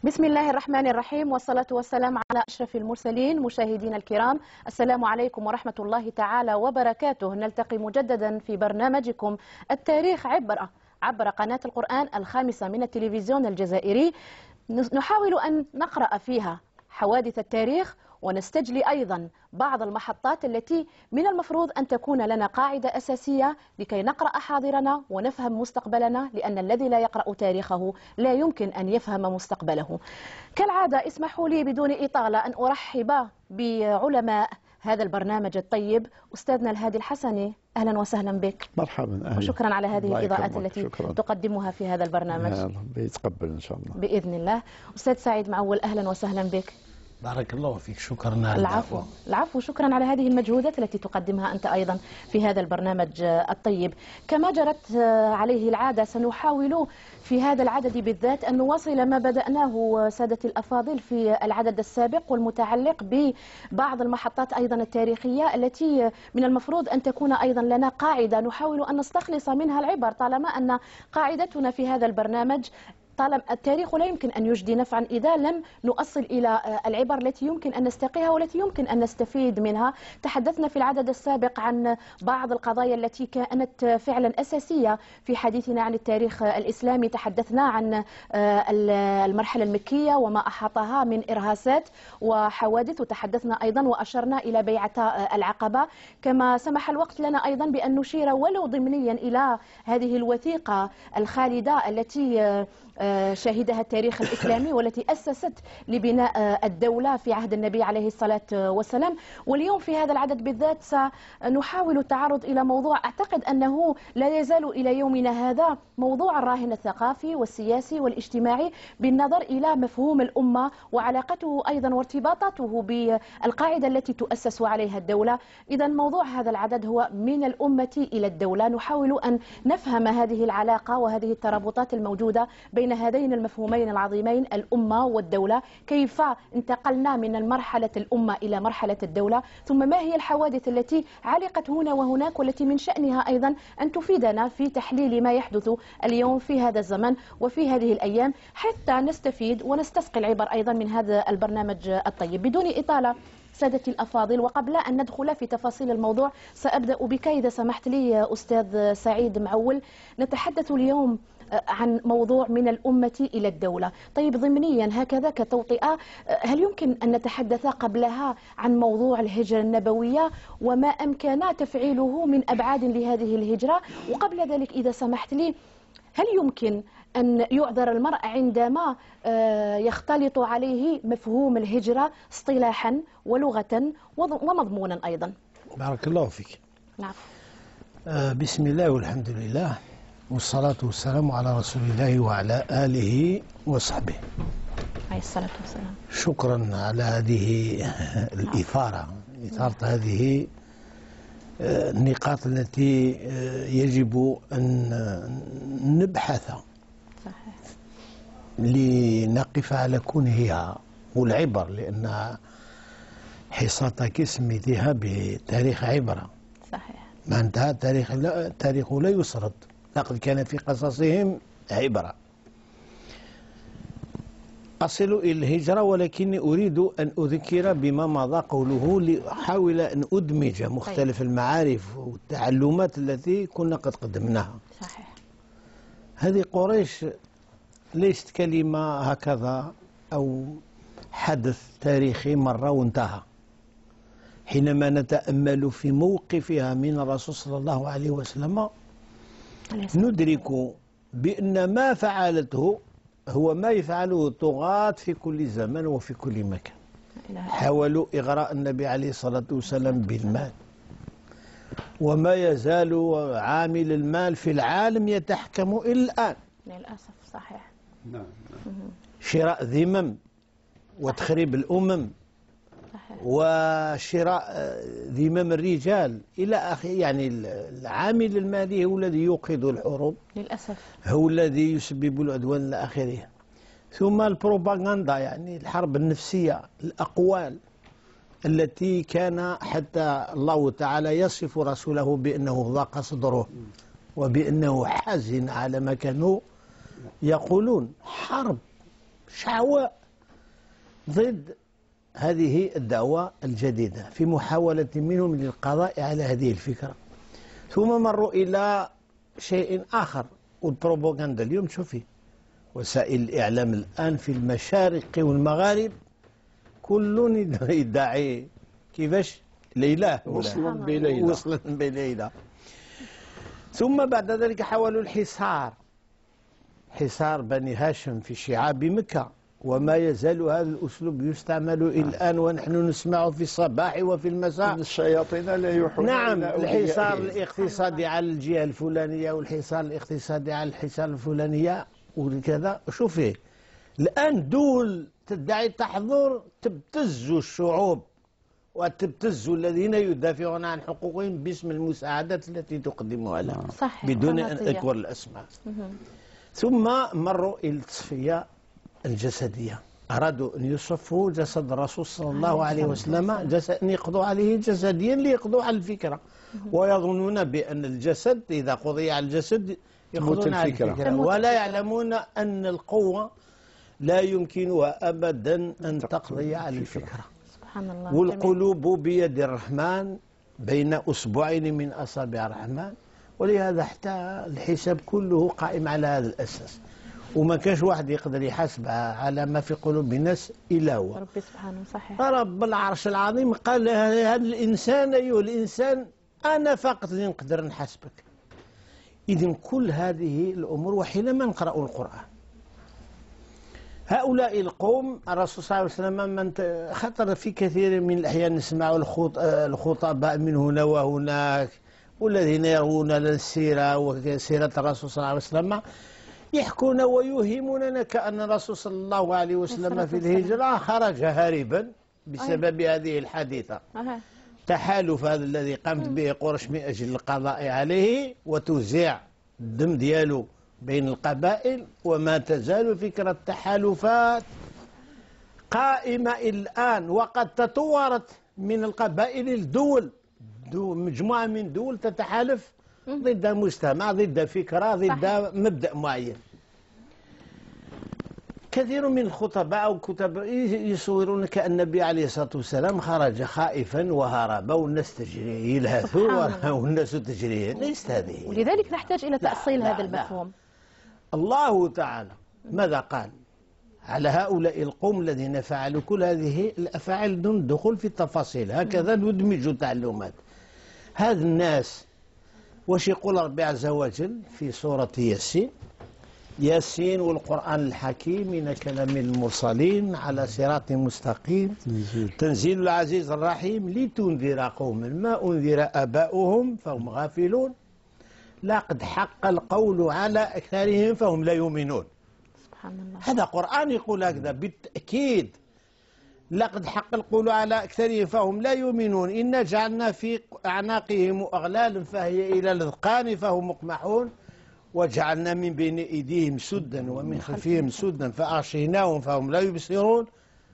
بسم الله الرحمن الرحيم، والصلاة والسلام على أشرف المرسلين. مشاهدينا الكرام، السلام عليكم ورحمة الله تعالى وبركاته. نلتقي مجددا في برنامجكم التاريخ عبر قناة القرآن الخامسة من التلفزيون الجزائري. نحاول أن نقرأ فيها حوادث التاريخ، ونستجلي أيضا بعض المحطات التي من المفروض أن تكون لنا قاعدة أساسية لكي نقرأ حاضرنا ونفهم مستقبلنا، لأن الذي لا يقرأ تاريخه لا يمكن أن يفهم مستقبله. كالعادة اسمحوا لي بدون إطالة أن أرحب بعلماء هذا البرنامج الطيب. أستاذنا الهادي الحسني، أهلا وسهلا بك. مرحبا، أهلا. وشكرا على هذه الإضاءات التي شكرا. تقدمها في هذا البرنامج. الله يتقبل إن شاء الله بإذن الله. أستاذ سعيد معول، أهلا وسهلا بك. بارك الله فيك، شكرا على العفو، شكرا على هذه المجهودات التي تقدمها أنت أيضا في هذا البرنامج الطيب. كما جرت عليه العادة، سنحاول في هذا العدد بالذات أن نواصل ما بدأناه سادة الأفاضل في العدد السابق، والمتعلق ببعض المحطات أيضا التاريخية التي من المفروض أن تكون أيضا لنا قاعدة نحاول أن نستخلص منها العبر، طالما أن قاعدتنا في هذا البرنامج طالما التاريخ لا يمكن أن يجدي نفعا إذا لم نؤصل إلى العبر التي يمكن أن نستقيها والتي يمكن أن نستفيد منها. تحدثنا في العدد السابق عن بعض القضايا التي كانت فعلا أساسية في حديثنا عن التاريخ الإسلامي. تحدثنا عن المرحلة المكية وما أحاطها من إرهاسات وحوادث، وتحدثنا أيضا وأشرنا إلى بيعة العقبة. كما سمح الوقت لنا أيضا بأن نشير ولو ضمنيا إلى هذه الوثيقة الخالدة التي شهدها التاريخ الإسلامي والتي أسست لبناء الدولة في عهد النبي عليه الصلاة والسلام. واليوم في هذا العدد بالذات سنحاول التعرض إلى موضوع أعتقد أنه لا يزال إلى يومنا هذا موضوع الراهن الثقافي والسياسي والاجتماعي، بالنظر إلى مفهوم الأمة وعلاقته أيضا وارتباطاته بالقاعدة التي تؤسس عليها الدولة. إذا موضوع هذا العدد هو من الأمة إلى الدولة. نحاول أن نفهم هذه العلاقة وهذه الترابطات الموجودة بين هذين المفهومين العظيمين، الأمة والدولة. كيف انتقلنا من المرحلة الأمة إلى مرحلة الدولة، ثم ما هي الحوادث التي علقت هنا وهناك والتي من شأنها أيضا أن تفيدنا في تحليل ما يحدث اليوم في هذا الزمن وفي هذه الأيام، حتى نستفيد ونستسقي العبر أيضا من هذا البرنامج الطيب. بدون إطالة سادتي الأفاضل، وقبل أن ندخل في تفاصيل الموضوع، سأبدأ بك إذا سمحت لي أستاذ سعيد معول. نتحدث اليوم عن موضوع من الأمة إلى الدولة. طيب، ضمنيا هكذا كتوطئة، هل يمكن أن نتحدث قبلها عن موضوع الهجرة النبوية وما أمكن تفعيله من أبعاد لهذه الهجرة؟ وقبل ذلك إذا سمحت لي، هل يمكن أن يعذر المرء عندما يختلط عليه مفهوم الهجرة اصطلاحا ولغة ومضمونا أيضا؟ بارك الله فيك. نعم. بسم الله والحمد لله والصلاة والسلام على رسول الله وعلى آله وصحبه عليه الصلاة والسلام. شكرا على هذه الإثارة، إثارة هذه النقاط التي يجب أن نبحث صحيح. لنقف على كونها والعبر، لأن حصتك سميتها بتاريخ عبرة. صحيح. ما انتهى التاريخ لا يسرد، لقد كان في قصصهم عبرة. أصل إلى الهجرة، ولكني أريد أن أذكر بما مضى قوله لأحاول أن أدمج مختلف المعارف والتعلمات التي كنا قد قدمناها. صحيح. هذه قريش ليست كلمة هكذا أو حدث تاريخي مرة وانتهى. حينما نتأمل في موقفها من الرسول صلى الله عليه وسلم ندرك بأن ما فعلته هو ما يفعله الطغاة في كل زمن وفي كل مكان. حاولوا إغراء النبي عليه الصلاة والسلام بالمال، وما يزال عامل المال في العالم يتحكم إلى الآن للأسف. صحيح. نعم. شراء ذمم وتخريب الأمم وشراء ذمم الرجال إلى آخره. يعني العامل المالي هو الذي يوقظ الحروب للأسف، هو الذي يسبب العدوان إلى آخره. ثم البروباغندا، يعني الحرب النفسية، الأقوال التي كان حتى الله تعالى يصف رسوله بأنه ضاق صدره وبأنه حزن على ما كانوا يقولون. حرب شعواء ضد هذه الدعوة الجديدة في محاولة منهم للقضاء على هذه الفكرة. ثم مروا إلى شيء آخر، والبروباغندا اليوم شوفي وسائل الإعلام الآن في المشارق والمغارب كل يدعي كيفاش ليلى وصلا بليلى وصلا بليلى. ثم بعد ذلك حاولوا الحصار، حصار بني هاشم في شعاب مكة، وما يزال هذا الأسلوب يستعمل الآن ونحن نسمعه في الصباح وفي المساء. الشياطين لا يوحون نعم، إلى أوليائهم. الحصار الاقتصادي على الجهة الفلانية والحصار الاقتصادي على الحصار الفلانية وكذا. شوفي الآن دول تدعي التحضر تبتز الشعوب وتبتز الذين يدافعون عن حقوقهم باسم المساعدات التي تقدمها لهم بدون أن أذكر الأسماء. ثم مروا إلى التصفية الجسدية، أرادوا أن يصفوا جسد الرسول صلى الله عليه وسلم أن يقضوا عليه جسديا ليقضوا على الفكرة، ويظنون بأن الجسد إذا قضي على الجسد يقضون على الفكرة، ولا يعلمون أن القوة لا يمكنها أبدا أن تقضي على الفكرة. سبحان الله. والقلوب بيد الرحمن بين أصبعين من أصابع الرحمن، ولهذا حتى الحساب كله قائم على هذا الأساس، وما كانش واحد يقدر يحاسبها على ما في قلوب الناس إلا هو ربي سبحانه. صحيح. رب العرش العظيم قال هذا الإنسان أيها الإنسان أنا فقط اللي نقدر نحاسبك. إذن كل هذه الأمور وحينما نقرأ القرآن هؤلاء القوم الرسول صلى الله عليه وسلم من خطر في كثير من الأحيان نسمع الخطباء من هنا وهناك والذين يروون السيرة وسيرة الرسول صلى الله عليه وسلم يحكون ويوهموننا كأن الرسول صلى الله عليه وسلم في الهجرة خرج هاربا بسبب هذه الحادثة. تحالف هذا الذي قامت به قريش من أجل القضاء عليه وتوزيع الدم ديالو بين القبائل، وما تزال فكرة التحالفات قائمة الآن، وقد تطورت من القبائل الدول، مجموعة من الدول تتحالف ضد مجتمع، ضد فكرة، ضد مبدأ معين. كثير من الخطباء أو الكتاب يصورون كأن النبي عليه الصلاة والسلام خرج خائفا وهرب والناس تجري يلهثوا والناس تجري، ليست هذه. ولذلك نحتاج إلى تأصيل هذا المفهوم. الله تعالى ماذا قال على هؤلاء القوم الذين فعلوا كل هذه الأفعال دون الدخول في التفاصيل؟ هكذا ندمج تعلمات هذا الناس. واش يقول ربي عز وجل في سورة ياسين؟ ياسين والقرآن الحكيم من كلام المرسلين على صراط مستقيم تنزيل العزيز الرحيم لتنذر قوما ما أنذر آباؤهم فهم غافلون لقد حق القول على أكثرهم فهم لا يؤمنون. سبحان الله. هذا قرآن يقول هكذا بالتأكيد، لقد حق القول على أكثرهم فهم لا يؤمنون إنا جعلنا في أعناقهم أغلالا فهي إلى الأذقان فهم مقمحون وجعلنا من بين أيديهم سدا ومن خلفهم سدا فأغشيناهم فهم لا يبصرون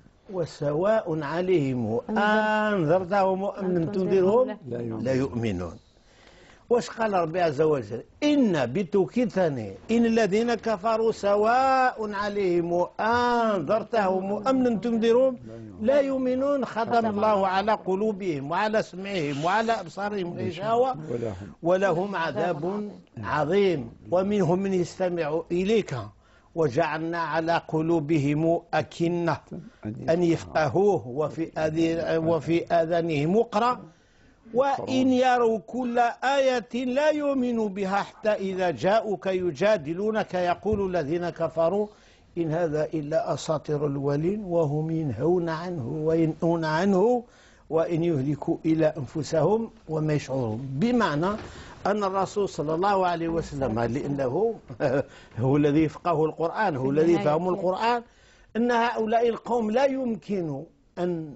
وسواء عليهم أنذرتهم أم لم تنذرهم لا يؤمنون. واش قال ربي عز وجل؟ إن بتوكيد ثاني إن الذين كفروا سواء عليهم أنذرتهم أم لم تنذرهم لا يؤمنون ختم الله على قلوبهم وعلى سمعهم وعلى أبصارهم غشاوة ولهم عذاب عظيم ومنهم من يستمع إليك وجعلنا على قلوبهم أكنة أن يفقهوه وفي آذانهم وقرا وإن يروا كل آية لا يؤمنوا بها حتى إذا جاءوك يجادلونك يقول الذين كفروا إن هذا إلا أساطير الأولين وهم ينهون عنه وينهون عنه وإن يهلكوا إلى أنفسهم وما يشعرون. بمعنى أن الرسول صلى الله عليه وسلم لأنه هو الذي يفقه القرآن هو الذي فهم القرآن أن هؤلاء القوم لا يمكن أن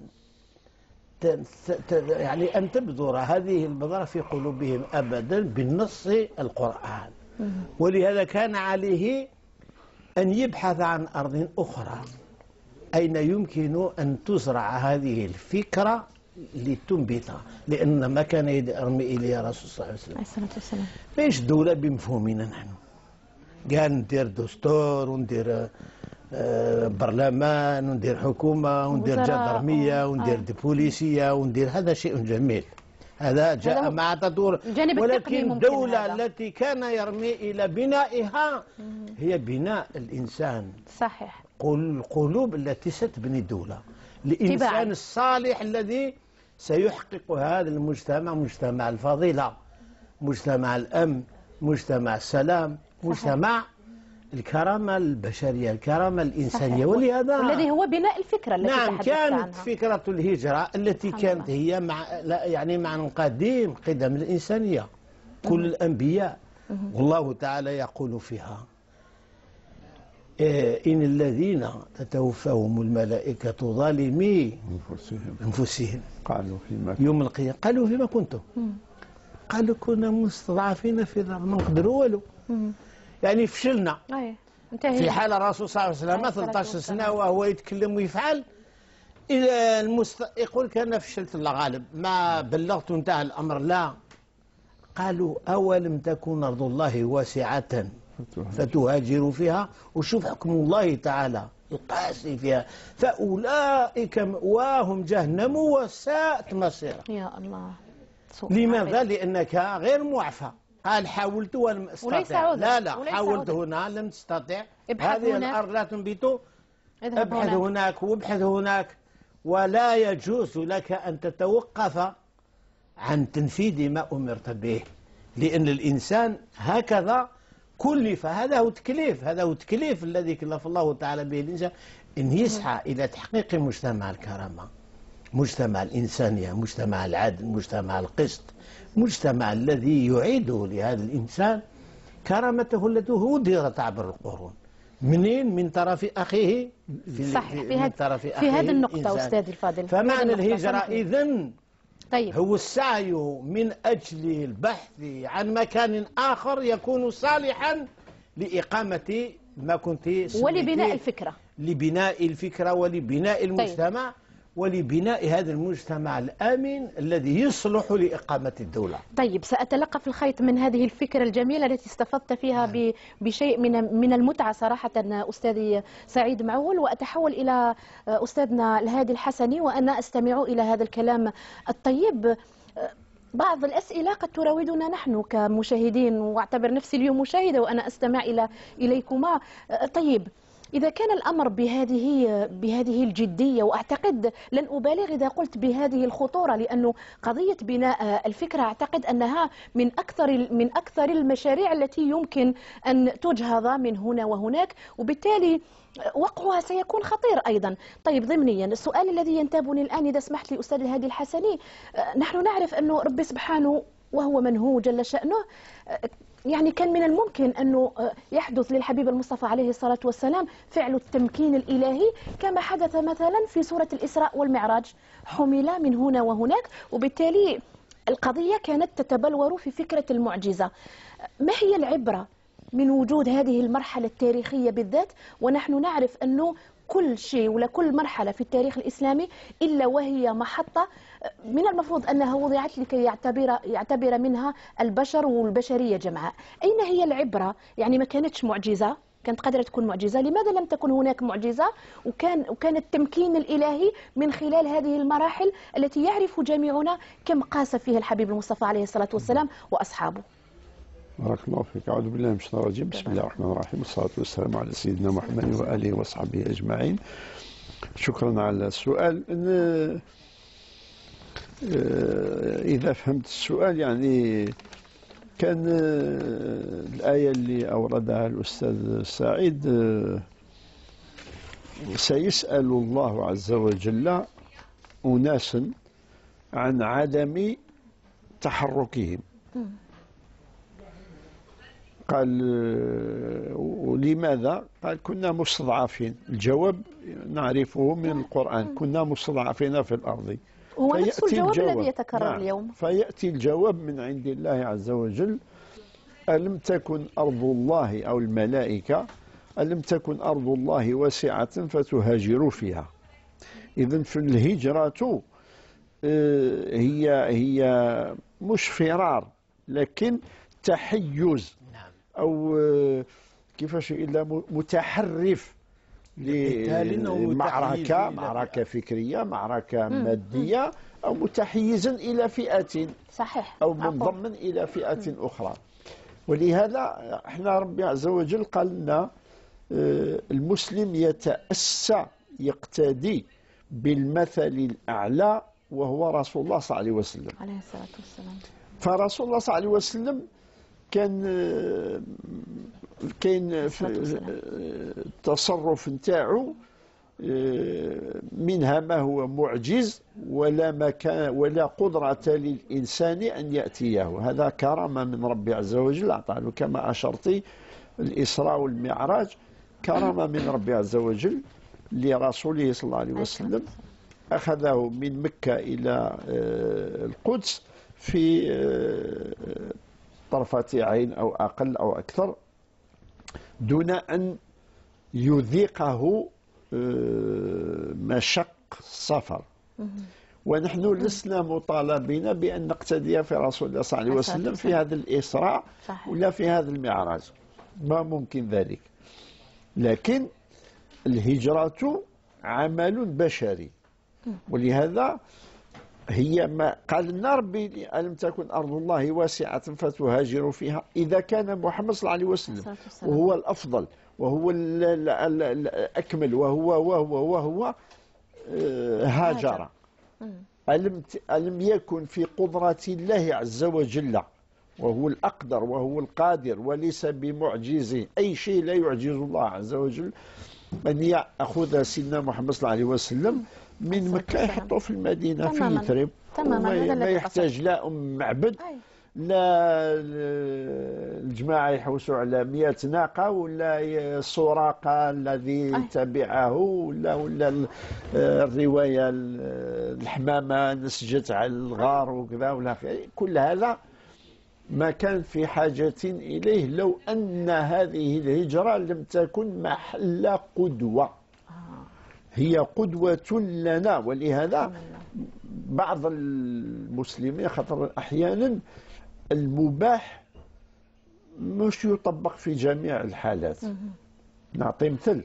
يعني أن تبذر هذه البذرة في قلوبهم أبدا بالنص القرآن، ولهذا كان عليه أن يبحث عن أرض أخرى أين يمكن أن تزرع هذه الفكرة لتنبت، لأن ما كان يرمي إليه الرسول صلى الله عليه وسلم ليش دولة بمفهومنا نحن قال ندير دستور وندير برلمان وندير حكومة وندير جدرمية وندير بوليسية وندير، هذا شيء جميل، هذا جاء مع تطور. ولكن الدولة التي كان يرمي إلى بنائها هي بناء الإنسان. صحيح. القلوب التي ستبني الدولة، الإنسان الصالح الذي سيحقق هذا المجتمع، مجتمع الفضيلة، مجتمع الأمن، مجتمع السلام، مجتمع الكرامة البشرية، الكرامة الإنسانية. ولهذا والذي هو بناء الفكرة التي نعم تحدثت عنها. كانت فكرة الهجرة التي كانت هي مع قدم الإنسانية. كل الأنبياء والله تعالى يقول فيها: إن الذين تتوفاهم الملائكة ظالمي أنفسهم قالوا يوم القيامة قالوا فيما كنتم؟ قالوا كنا مستضعفين في الأرض ما نقدروا والو. يعني فشلنا. في حال الرسول صلى الله عليه وسلم 13 سنة وهو يتكلم ويفعل، يقول كان فشلت الله غالب، ما بلغت انتهى الأمر. لا، قالوا أولم تكن أرض الله واسعة فتهاجروا فيها، وشوف حكم الله تعالى القاسي فيها، فأولئك مأواهم جهنم وساءت مصيرا. يا الله. لماذا؟ لأنك غير معفى. قال حاولت ولم استطع. لا حاولت هنا لم تستطع، هذه الأرض لا تنبت، ابحث هناك وابحث هناك. ولا يجوز لك أن تتوقف عن تنفيذ ما أمرت به، لأن الإنسان هكذا كلف. هذا هو التكليف، هذا هو التكليف الذي كلف الله تعالى به الإنسان، أن يسعى إلى تحقيق مجتمع الكرامة، مجتمع الإنسانية، مجتمع العدل، مجتمع القسط، مجتمع الذي يعيد لهذا الإنسان كرامته التي هدرت عبر القرون. منين؟ من طرف أخيه في هذه النقطة أستاذ الفاضل. فمعنى الهجرة إذن هو السعي من أجل البحث عن مكان آخر يكون صالحا لإقامة ما كنت ولبناء الفكرة، لبناء الفكرة ولبناء المجتمع، ولبناء هذا المجتمع الآمن الذي يصلح لإقامة الدولة. طيب، سأتلقف الخيط من هذه الفكرة الجميلة التي استفدت فيها بشيء من المتعة صراحة أستاذي سعيد معول، وأتحول إلى أستاذنا الهادي الحسني وأنا أستمع إلى هذا الكلام الطيب. بعض الأسئلة قد تراودنا نحن كمشاهدين، واعتبر نفسي اليوم مشاهدة وأنا أستمع إليكما. طيب، إذا كان الأمر بهذه الجدية، وأعتقد لن أبالغ إذا قلت بهذه الخطورة، لأنه قضية بناء الفكرة أعتقد أنها من أكثر المشاريع التي يمكن أن تجهض من هنا وهناك، وبالتالي وقعها سيكون خطير أيضا. طيب، ضمنيا السؤال الذي ينتابني الآن إذا سمحت لي أستاذ الهادي الحسني، نحن نعرف أنه ربي سبحانه وهو من هو جل شأنه، يعني كان من الممكن أنه يحدث للحبيب المصطفى عليه الصلاة والسلام فعل التمكين الإلهي كما حدث مثلا في سورة الإسراء والمعراج، حمل من هنا وهناك، وبالتالي القضية كانت تتبلور في فكرة المعجزة. ما هي العبرة من وجود هذه المرحلة التاريخية بالذات، ونحن نعرف أنه كل شيء ولا كل مرحلة في التاريخ الإسلامي إلا وهي محطة من المفروض أنها وضعت لكي يعتبر منها البشر والبشرية جمعاء. أين هي العبرة؟ يعني ما كانتش معجزة، كانت قادرة تكون معجزة، لماذا لم تكن هناك معجزة وكان التمكين الإلهي من خلال هذه المراحل التي يعرف جميعنا كم قاس فيها الحبيب المصطفى عليه الصلاة والسلام وأصحابه؟ بارك الله فيك. أعوذ بالله من الشيطان الرجيم. بسم الله الرحمن الرحيم، والصلاة والسلام على سيدنا محمد وآله وصحبه أجمعين. شكرا على السؤال. إذا فهمت السؤال، يعني كان الآية اللي أوردها الأستاذ سعيد، سيسأل الله عز وجل أناسا عن عدم تحركهم. قال ولماذا؟ قال كنا مستضعفين. الجواب نعرفه من القرآن، كنا مستضعفين في الأرض. هو نفس الجواب الذي يتكرر اليوم. فيأتي الجواب من عند الله عز وجل: ألم تكن أرض الله أو الملائكة ألم تكن أرض الله واسعة فتهاجروا فيها. إذن في الهجرة هي مش فرار، لكن تحيز، أو كيفاش إلا متحرف معركة فكرية، معركة مادية، أو متحيزا إلى فئة، صحيح، أو منضما إلى فئة أخرى. ولهذا احنا ربي عز وجل قال لنا المسلم يتأسى يقتدي بالمثل الأعلى وهو رسول الله صلى الله عليه وسلم عليه الصلاة والسلام. فرسول الله صلى الله عليه وسلم كان في التصرف نتاعو منها ما هو معجز ولا قدرة للإنسان أن يأتيه. هذا كرامة من ربي عز وجل أعطاه له، كما أشرتي الإسراء والمعراج كرامة من ربي عز وجل لرسوله صلى الله عليه وسلم. أخذه من مكة إلى القدس في طرفة عين أو أقل أو أكثر، دون أن يذيقه مشق السفر. ونحن لسنا مطالبين بأن نقتدي في رسول الله صلى الله عليه وسلم في هذا الإسراء ولا في هذا المعراج، ما ممكن ذلك. لكن الهجرة عمل بشري، ولهذا هي ما قال لنا ربي ألم تكن أرض الله واسعة فتهاجروا فيها. إذا كان محمد صلى الله عليه وسلم وهو الأفضل وهو الأكمل وهو هاجر، ألم يكن في قدرة الله عز وجل، وهو الأقدر وهو القادر وليس بمعجز، أي شيء لا يعجز الله عز وجل، أن يأخذ سيدنا محمد صلى الله عليه وسلم من مكة يحطه في المدينة في يثرب، ما يحتاج لا معبد، لا الجماعة يحوسوا على 100 ناقة، ولا سراقة الذي تبعه، ولا الرواية الحمامة نسجت على الغار وكذا ولا كل هذا ما كان في حاجة إليه لو أن هذه الهجرة لم تكن محل قدوة. هي قدوة لنا. ولهذا بعض المسلمين خاطر أحيانا المباح مش يطبق في جميع الحالات. نعطي مثل،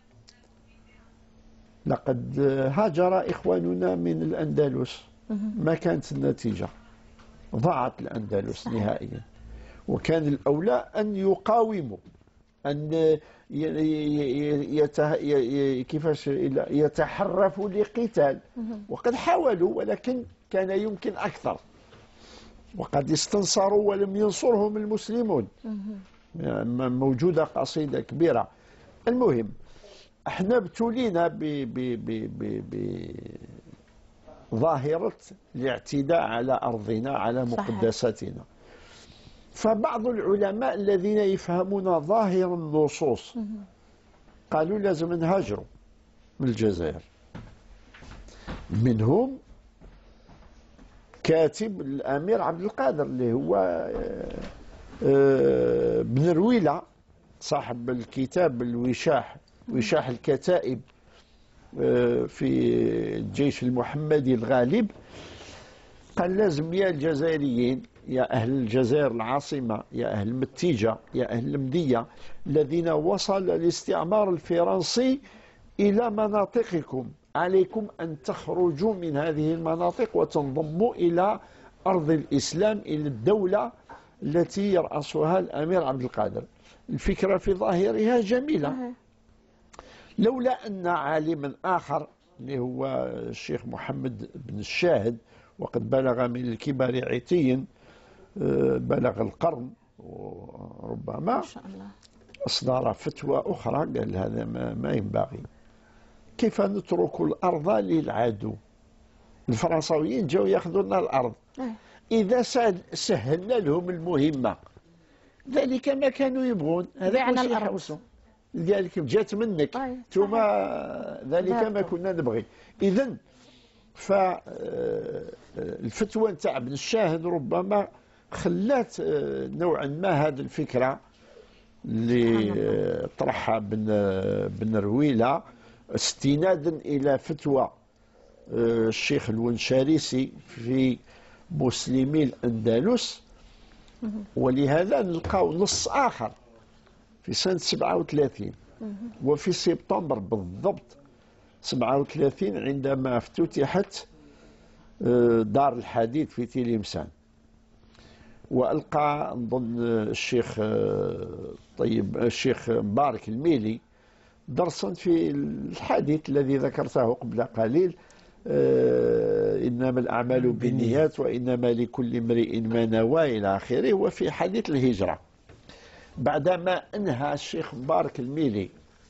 لقد هاجر إخواننا من الأندلس، ما كانت النتيجة، ضاعت الأندلس نهائيا، وكان الأولى أن يقاوموا، أن كيفاش يتحرفوا لقتال، وقد حاولوا ولكن كان يمكن أكثر، وقد استنصروا ولم ينصرهم المسلمون. موجودة قصيدة كبيرة. المهم احنا ابتلينا بظاهرة الاعتداء على أرضنا، على مقدساتنا. فبعض العلماء الذين يفهمون ظاهر النصوص قالوا لازم نهاجروا من الجزائر. منهم كاتب الأمير عبد القادر اللي هو بن رويلة، صاحب الكتاب الوشاح، وشاح الكتائب في الجيش المحمدي الغالب. قال لازم يا الجزائريين، يا أهل الجزائر العاصمة، يا أهل متيجة، يا أهل المدية، الذين وصل الاستعمار الفرنسي إلى مناطقكم، عليكم أن تخرجوا من هذه المناطق وتنضموا إلى أرض الإسلام، إلى الدولة التي يرأسها الأمير عبد القادر. الفكرة في ظاهرها جميلة، لولا أن عالما آخر اللي هو الشيخ محمد بن الشاهد، وقد بلغ من الكبار عتيا، بلغ القرن وربما، ما شاء الله، أصدر فتوى أخرى قال هذا ما ينبغي. كيف نترك الأرض للعدو؟ الفرنساويين جاوا ياخذوا لنا الأرض، إذا سهلنا لهم المهمة ذلك ما كانوا يبغون، هذا كل شيء يحوسوا، لذلك جات منك ثم ذلك ما كنا نبغي. إذن فالفتوى نتاع ابن الشاهد ربما خلات نوعا ما هذه الفكرة اللي طرحها بن رويلة استنادا إلى فتوى الشيخ الونشاريسي في مسلمي الأندلس. ولهذا نلقاو نص آخر في سنة 37 وفي سبتمبر بالضبط 37 عندما افتتحت دار الحديث في تلمسان، وألقى نظن الشيخ الشيخ مبارك الميلي درسا في الحديث الذي ذكرته قبل قليل، إنما الأعمال بالنيات وإنما لكل امرئ ما نوى إلى آخره، وفي حديث الهجرة. بعدما انهى الشيخ مبارك الميلي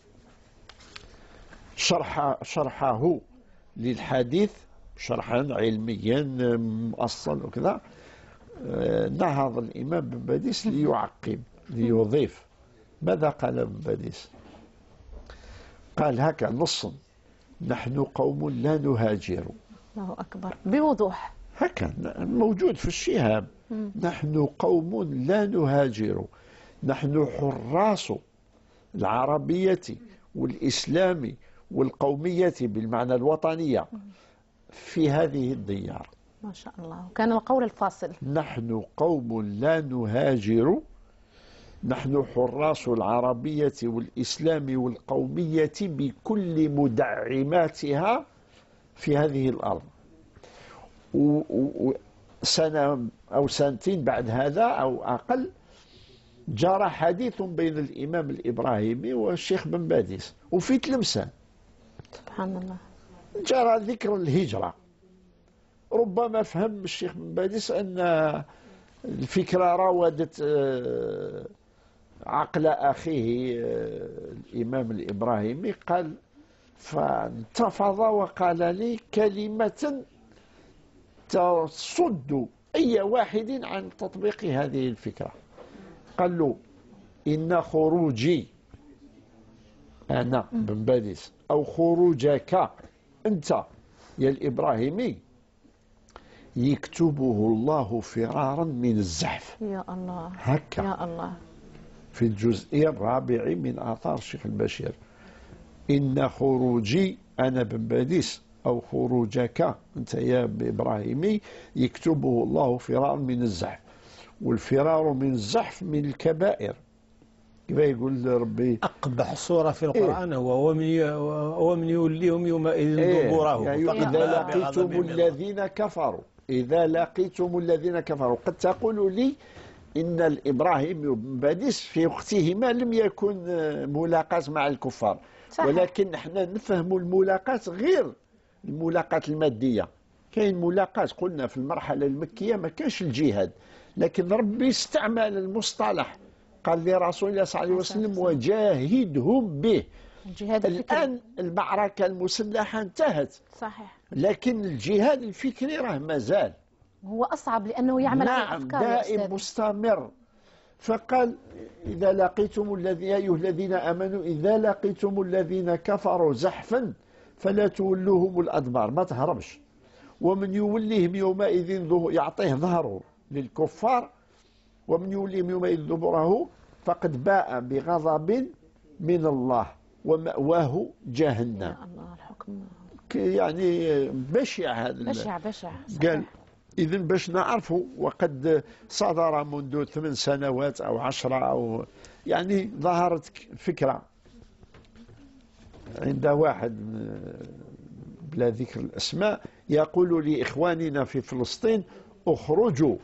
شرحه للحديث شرحا علميا مؤصل وكذا، نهض الإمام بن باديس ليعقب ليضيف. ماذا قال ابن باديس؟ قال هكا نصا: نحن قوم لا نهاجر. الله أكبر، بوضوح هكا موجود في الشهاب. نحن قوم لا نهاجر، نحن حراس العربية والإسلام والقومية بالمعنى الوطنية في هذه الديار. ما شاء الله، وكان القول الفاصل: نحن قوم لا نهاجر، نحن حراس العربية والإسلام والقومية بكل مدعماتها في هذه الأرض. سنة أو سنتين بعد هذا أو أقل جرى حديث بين الإمام الإبراهيمي والشيخ بن باديس وفي تلمسان. سبحان الله. جرى ذكر الهجرة. ربما فهم الشيخ بن باديس أن الفكرة راودت عقل أخيه الإمام الإبراهيمي، قال فانتفض وقال لي كلمة تصد أي واحد عن تطبيق هذه الفكرة. قال له: إن خروجي أنا بن باديس أو خروجك أنت يا الإبراهيمي يكتبه الله فرارا من الزحف. يا الله، هكا يا الله. في الجزء الرابع من آثار الشيخ البشير: إن خروجي أنا بن باديس أو خروجك أنت يا إبراهيمي يكتبه الله فرارا من الزحف. والفرار من الزحف من الكبائر. كيف يقول ربي؟ أقبح صورة في القرآن هو ومن يوليهم يومئذ دبره. إذا لقيتم الذين كفروا، إذا لقيتم الذين كفروا. قد تقول لي إن الإبراهيم بن باديس في وقتهما لم يكن ملاقاة مع الكفار، صحيح. ولكن نحن نفهم الملاقاة غير الملاقاة المادية. كاين ملاقاة قلنا في المرحلة المكية ما كانش الجهاد، لكن ربي استعمل المصطلح، قال لرسول الله صلى الله عليه وسلم: وجاهدهم به. الآن المعركة المسلحة انتهت، صحيح، لكن الجهاد الفكري راه مازال، هو أصعب لأنه يعمل على الأفكار. دائم مستمر. فقال: إذا لقيتم يا أيها الذين آمنوا إذا لقيتم الذين كفروا زحفا فلا تولوهم الأدبار، ما تهربش. ومن يوليهم يومئذ يعطيه ظهره للكفار، ومن يوليهم يومئذ دبره فقد باء بغضب من الله ومأواه جهنم. يا الله، الحكم يعني بشع هذا، بشع بشع. قال إذن باش نعرفوا، وقد صدر منذ 8 سنوات أو 10 أو يعني ظهرت فكرة عند واحد بلا ذكر الأسماء يقول لإخواننا في فلسطين: اخرجوا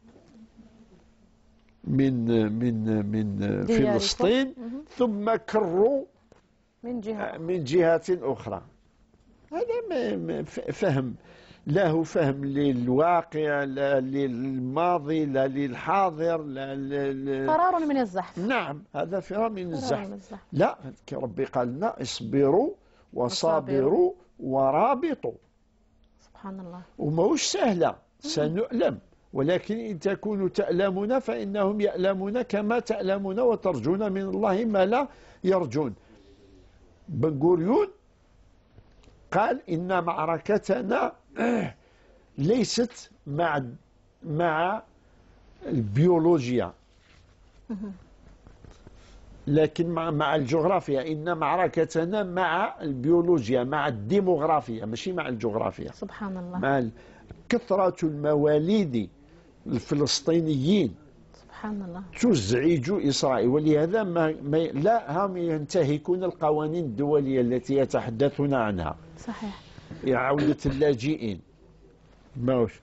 من فلسطين ثم كروا من جهة أخرى. هذا فهم، لا هو فهم للواقع، لا للماضي، لا للحاضر، لا فرار من الزحف. نعم، هذا فرار من الزحف. لا، ربي قال لنا: اصبروا وصابروا ورابطوا. سبحان الله. وماهوش سهلة، سنؤلم، ولكن إن تكونوا تألمون فإنهم يألمون كما تألمون وترجون من الله ما لا يرجون. بن غوريون قال: إن معركتنا ليست مع البيولوجيا، لكن مع الجغرافيا. إن معركتنا مع البيولوجيا، مع الديموغرافيا، ماشي مع الجغرافيا. سبحان الله. مع كثرة المواليد الفلسطينيين سبحان الله. تزعج إسرائيل، ولهذا لا هم ينتهكون القوانين الدولية التي يتحدثون عنها. صحيح. عودة اللاجئين، ماوش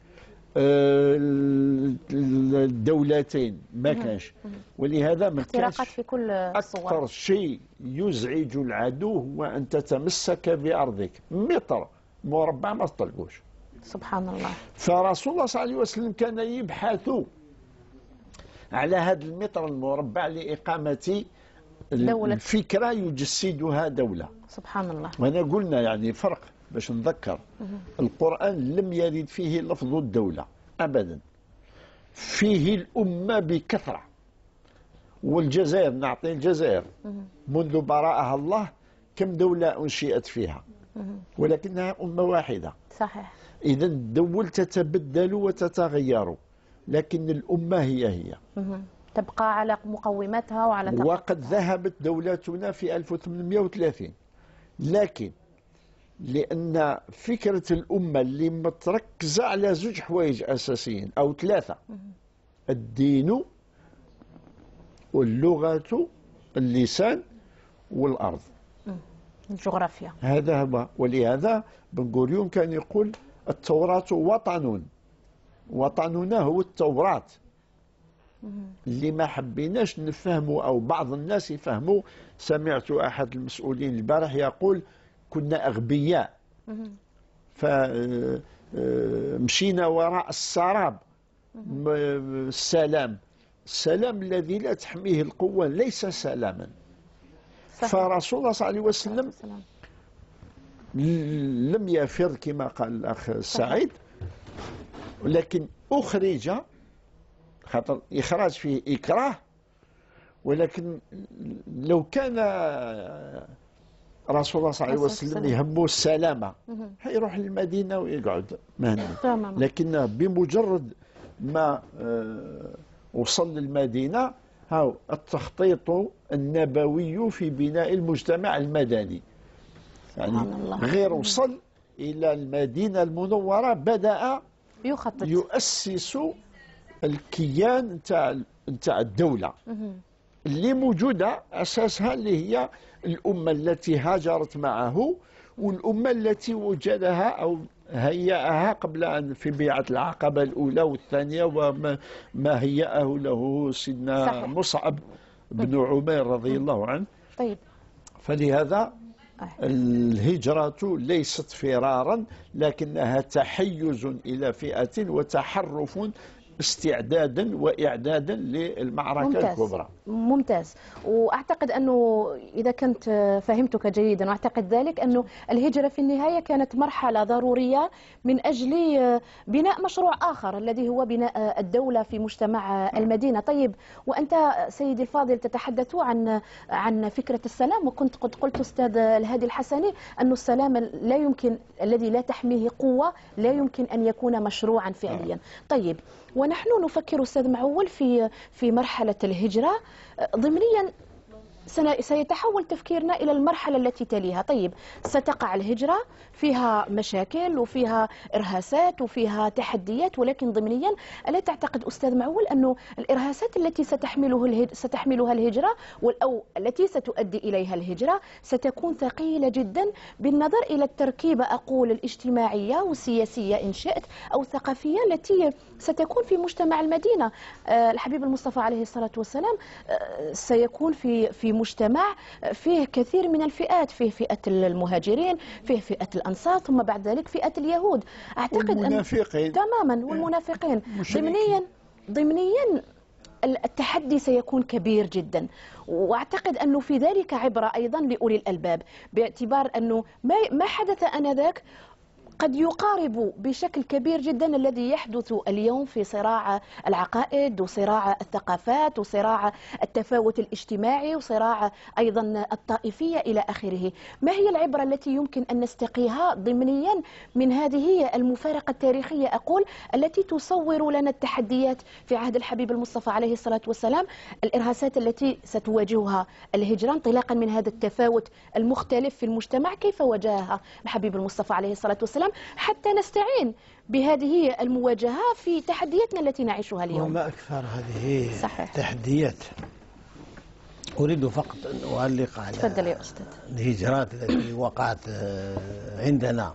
الدولتين ما كانش، ولهذا ما كانش. اختراقات في كل الصور. أكثر شيء يزعج العدو هو أن تتمسك بأرضك متر مربع ما تطلقوش. سبحان الله. فرسول الله صلى الله عليه وسلم كان يبحث على هذا المتر المربع لإقامة دولة، الفكرة يجسدها دولة. سبحان الله. وأنا قلنا يعني فرق باش نذكر، القرآن لم يرد فيه لفظ الدولة أبدا، فيه الأمة بكثرة. والجزائر، نعطي الجزائر منذ براءها الله كم دولة أنشئت فيها، ولكنها أمة واحدة. صحيح. إذا الدول تتبدل وتتغير، لكن الأمة هي تبقى على مقوماتها وعلى ثقافتها. وقد ذهبت دولتنا في 1830، لكن لأن فكرة الأمة اللي متركزة على زوج حوايج أساسيين أو ثلاثة: الدين واللغة اللسان والأرض، الجغرافيا. هذا هو. ولهذا بن غوريون كان يقول التوراة وطننا هو التوراة. اللي ما حبيناش نفهموا أو بعض الناس يفهموا، سمعت أحد المسؤولين البارح يقول كنا أغبياء فمشينا وراء السراب. السلام الذي لا تحميه القوة ليس سلاما. فرسول الله صلى الله عليه وسلم لم يفر كما قال الأخ سعيد، ولكن أخرج، خاطر إخراج فيه إكراه. ولكن لو كان رسول الله صلى الله عليه وسلم يهمه السلامة هيروح للمدينة ويقعد مهنا، لكن بمجرد ما وصل للمدينة هاو التخطيط النبوي في بناء المجتمع المدني، يعني غير وصل إلى المدينة المنورة بدأ يؤسس الكيان نتاع الدولة اللي موجودة أساسها اللي هي الأمة التي هاجرت معه، والأمة التي وجدها أو هيأها قبل أن في بيعة العقبة الأولى والثانية، وما هيأه له سيدنا مصعب بن عمير رضي الله عنه. طيب. فلهذا الهجرة ليست فرارا، لكنها تحيز إلى فئة وتحرف استعدادا وإعدادا للمعركة الكبرى. ممتاز. وأعتقد أنه إذا كنت فهمتك جيدا، وأعتقد ذلك أنه الهجرة في النهاية كانت مرحلة ضرورية من أجل بناء مشروع آخر الذي هو بناء الدولة في مجتمع المدينة. طيب، وأنت سيدي الفاضل تتحدث عن فكرة السلام، وكنت قد قلت أستاذ الهادي الحسني أن السلام لا يمكن، الذي لا تحميه قوة لا يمكن أن يكون مشروعا فعليا. طيب، ونحن نفكر أستاذ معول في مرحلة الهجرة ضمنيا سيتحول تفكيرنا إلى المرحلة التي تليها. طيب، ستقع الهجرة فيها مشاكل وفيها إرهاسات وفيها تحديات، ولكن ضمنيا ألا تعتقد أستاذ معول أنه الإرهاسات التي ستحملها الهجرة أو التي ستؤدي إليها الهجرة ستكون ثقيلة جدا بالنظر إلى التركيبة، أقول الإجتماعية والسياسية إن شئت أو الثقافية التي ستكون في مجتمع المدينة؟ الحبيب المصطفى عليه الصلاة والسلام سيكون في مجتمع فيه كثير من الفئات، فيه فئة المهاجرين، فيه فئة الأنصار، ثم بعد ذلك فئة اليهود. أعتقد والمنافقين تماما، والمنافقين. ضمنيا التحدي سيكون كبير جدا، وأعتقد أنه في ذلك عبرة أيضا لأولي الألباب، باعتبار أنه ما حدث آنذاك قد يقارب بشكل كبير جدا الذي يحدث اليوم في صراع العقائد وصراع الثقافات وصراع التفاوت الاجتماعي وصراع أيضا الطائفية إلى آخره. ما هي العبرة التي يمكن أن نستقيها ضمنيا من هذه المفارقة التاريخية، أقول، التي تصور لنا التحديات في عهد الحبيب المصطفى عليه الصلاة والسلام، الإرهاسات التي ستواجهها الهجرة انطلاقا من هذا التفاوت المختلف في المجتمع؟ كيف واجهها الحبيب المصطفى عليه الصلاة والسلام الكرام حتى نستعين بهذه المواجهة في تحدياتنا التي نعيشها اليوم. وما أكثر هذه صحيح. التحديات. أريد فقط أن أعلق على تفضل يا أستاذ. الهجرات التي وقعت عندنا،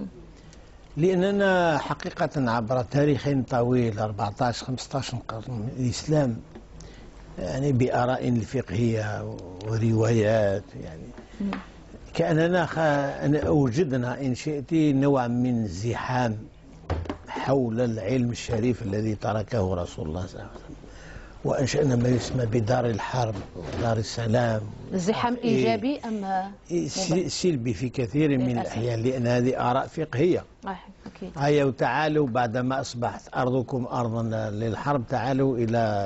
لأننا حقيقة عبر تاريخ طويل 14-15 قرن الإسلام يعني بآراء الفقهية وروايات، يعني كأننا أوجدنا إن شئت نوع من الزحام حول العلم الشريف الذي تركه رسول الله صلى الله عليه وسلم، وأنشأنا ما يسمى بدار الحرب ودار السلام. الزحام إيجابي أم سلبي في كثير من الأحيان، لأن هذه آراء فقهية. أكيد. هيا تعالوا بعدما أصبحت أرضكم أرضا للحرب تعالوا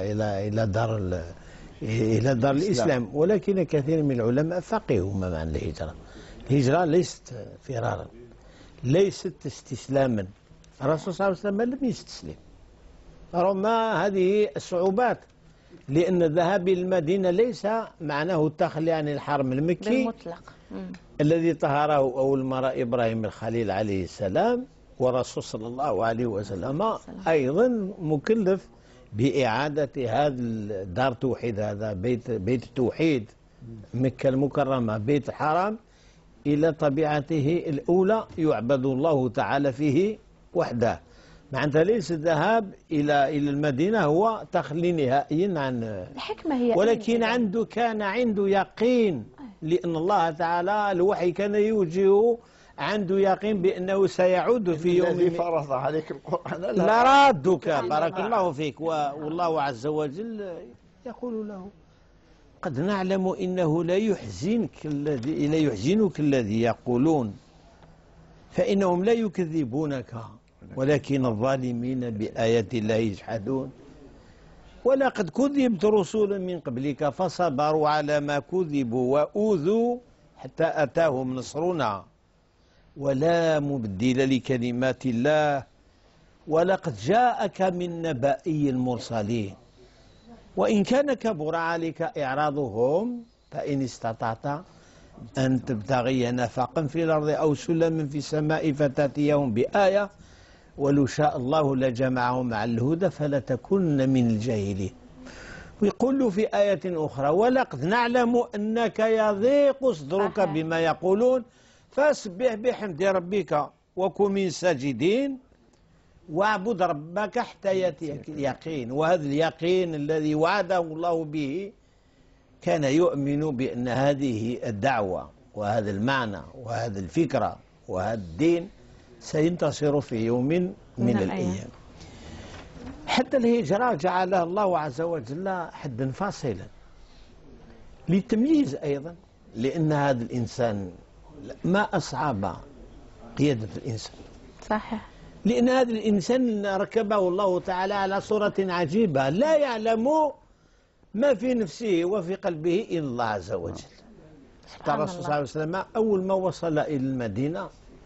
إلى دار الإسلام. ولكن كثير من العلماء فقهوا ما معنى الهجرة. الهجرة ليست فرارا، ليست استسلاما. الرسول صلى الله عليه وسلم لم يستسلم رغم هذه الصعوبات، لأن الذهاب إلى المدينة ليس معناه التخلي عن الحرم المكي بالمطلق الذي طهره أول مرة إبراهيم الخليل عليه السلام، والرسول صلى الله عليه وسلم أيضا مكلف بإعادة هذا دار توحيد، هذا بيت التوحيد مكة المكرمة، بيت الحرام، إلى طبيعته الأولى، يعبد الله تعالى فيه وحده. معناتها ليس الذهاب إلى المدينة هو تخلي نهائيا عن الحكمة هي، ولكن كان عنده يقين، لأن الله تعالى الوحي كان يوجهه، عنده يقين بأنه سيعود في يوم الذي فرض عليك القرآن لا رادك. بارك الله فيك. والله عز وجل يقول له: قد نعلم إنه لا يحزنك الذي يقولون فإنهم لا يكذبونك ولكن الظالمين بآيات الله يجحدون ولقد كذبت رسل من قبلك فصبروا على ما كذبوا وأوذوا حتى أتاهم نصرنا ولا مبدل لكلمات الله ولقد جاءك من نبأ المرسلين وإن كان كبر عليك إعراضهم فإن استطعت أن تبتغي نفقا في الأرض أو سلما في السماء فتأتيهم بآية ولو شاء الله لجمعهم على الهدى فلا تكن من الجاهلين. ويقول في آية أخرى: ولقد نعلم أنك يضيق صدرك بما يقولون فاسبح بحمد ربك وكن من الساجدين واعبد ربك حتى يأتيك اليقين. وهذا اليقين الذي وعده الله به كان يؤمن بأن هذه الدعوة وهذا المعنى وهذا الفكرة وهذا الدين سينتصر في يوم من الأيام. حتى الهجرة جعلها الله عز وجل حدا فاصلا للتمييز أيضا، لأن هذا الإنسان ما أصعب قيادة الإنسان، صحيح، لأن هذا الإنسان ركبه الله تعالى على صورة عجيبة لا يعلم ما في نفسه وفي قلبه إلا الله عز وجل. حتى الرسول صلى الله عليه وسلم أول ما وصل إلى المدينة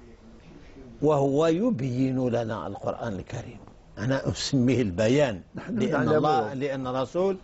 وهو يبين لنا القرآن الكريم، أنا أسميه البيان لأن الرسول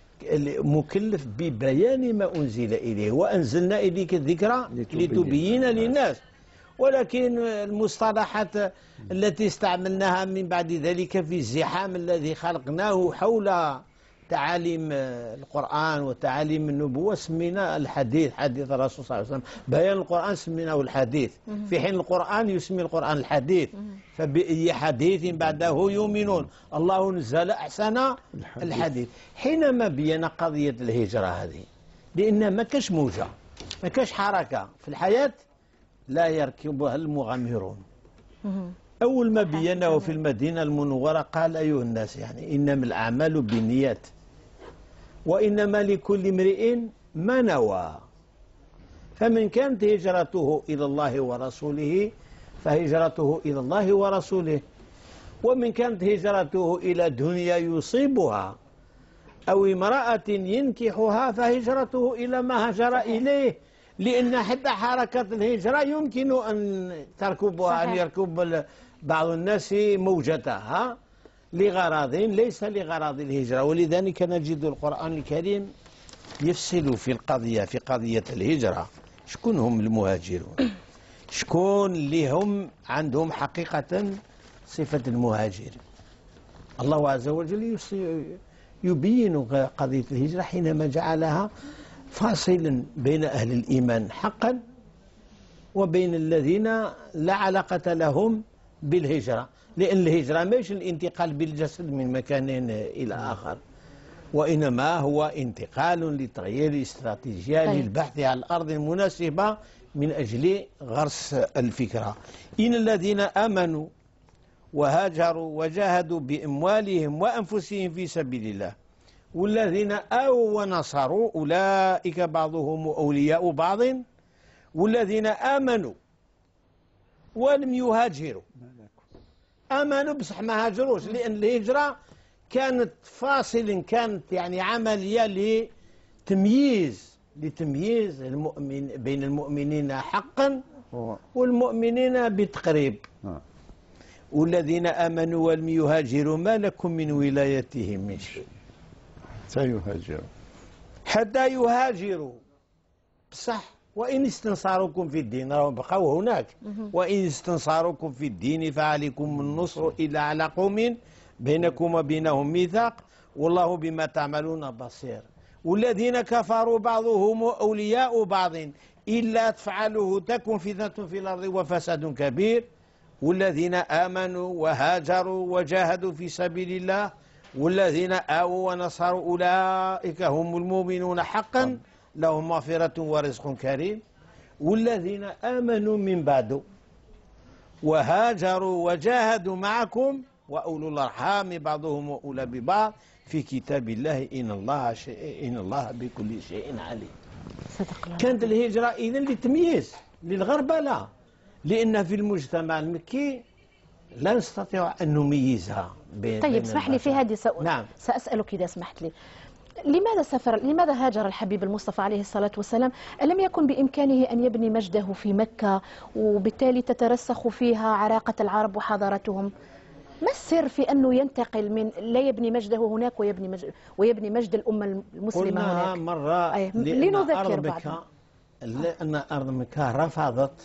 مكلف ببيان ما أنزل إليه وأنزلنا إليك الذكرى لتبين للناس. ولكن المصطلحات التي استعملناها من بعد ذلك في الزحام الذي خلقناه حول تعاليم القرآن وتعاليم النبوة سمينا الحديث، حديث الرسول صلى الله عليه وسلم. بيان القرآن سميناه الحديث، في حين القرآن يسمي القرآن الحديث. فبأي حديث بعده يؤمنون، الله نزل أحسن الحديث. حينما بين قضية الهجرة هذه، لأن ما كاش موجة ما كاش حركة في الحياة لا يركبها المغامرون. أول ما بينه في المدينة المنورة قال: أيها الناس، يعني إنما الأعمال بالنيات وإنما لكل امرئ ما نوى، فمن كانت هجرته إلى الله ورسوله فهجرته إلى الله ورسوله، ومن كانت هجرته إلى دنيا يصيبها أو امرأة ينكحها فهجرته إلى ما هجر إليه. لأن حتى حركة الهجرة يمكن أن تركبها، أن يركب بعض الناس موجتها لغرض ليس لغرض الهجرة. ولذلك نجد القرآن الكريم يفصل في قضية الهجرة. شكون هم المهاجرون؟ شكون اللي هم عندهم حقيقة صفة المهاجر. الله عز وجل يبين قضية الهجرة حينما جعلها فاصلا بين أهل الإيمان حقا وبين الذين لا علاقة لهم بالهجرة، لأن الهجرة مش الانتقال بالجسد من مكان إلى آخر، وإنما هو انتقال لتغيير الاستراتيجية للبحث عن الأرض المناسبة من أجل غرس الفكرة. إن الذين آمنوا وهاجروا وجاهدوا بأموالهم وأنفسهم في سبيل الله والذين آووا ونصروا أولئك بعضهم أولياء بعض والذين آمنوا ولم يهاجروا. آمنوا بصح ما هاجروش، لأن الهجرة كانت فاصل، كانت يعني عملية لتمييز المؤمن بين المؤمنين حقا والمؤمنين بتقريب. والذين آمنوا ولم يهاجروا ما لكم من ولايتهم من شيء سيهاجروا حتى يهاجروا. بصح وإن استنصاروكم في الدين، راهم بقوا هناك، وإن استنصاروكم في الدين فعليكم النصر إلا على قوم بينكم وبينهم ميثاق والله بما تعملون بصير. والذين كفروا بعضهم أولياء بعض إلا تفعلوه تكن فتنة في الأرض وفساد كبير. والذين آمنوا وهاجروا وجاهدوا في سبيل الله والذين آووا ونصروا أولئك هم المؤمنون حقا لهم مغفرة ورزق كريم. والذين آمنوا من بعد وهاجروا وجاهدوا معكم وأولو الأرحام بعضهم أولى ببعض في كتاب الله إن الله بكل شيء عليم. كانت الهجرة إذن للتمييز للغربلة، لأن في المجتمع المكي لا نستطيع أن نميزها طيب اسمح لي في هذه نعم. سأسألك إذا سمحت لي، لماذا هاجر الحبيب المصطفى عليه الصلاة والسلام؟ ألم يكن بإمكانه أن يبني مجده في مكة وبالتالي تترسخ فيها عراقة العرب وحضارتهم؟ ما السر في أنه ينتقل من لا يبني مجده هناك ويبني مجد الأمة المسلمة هناك؟ قلنا مرة لأن أرض مكة رفضت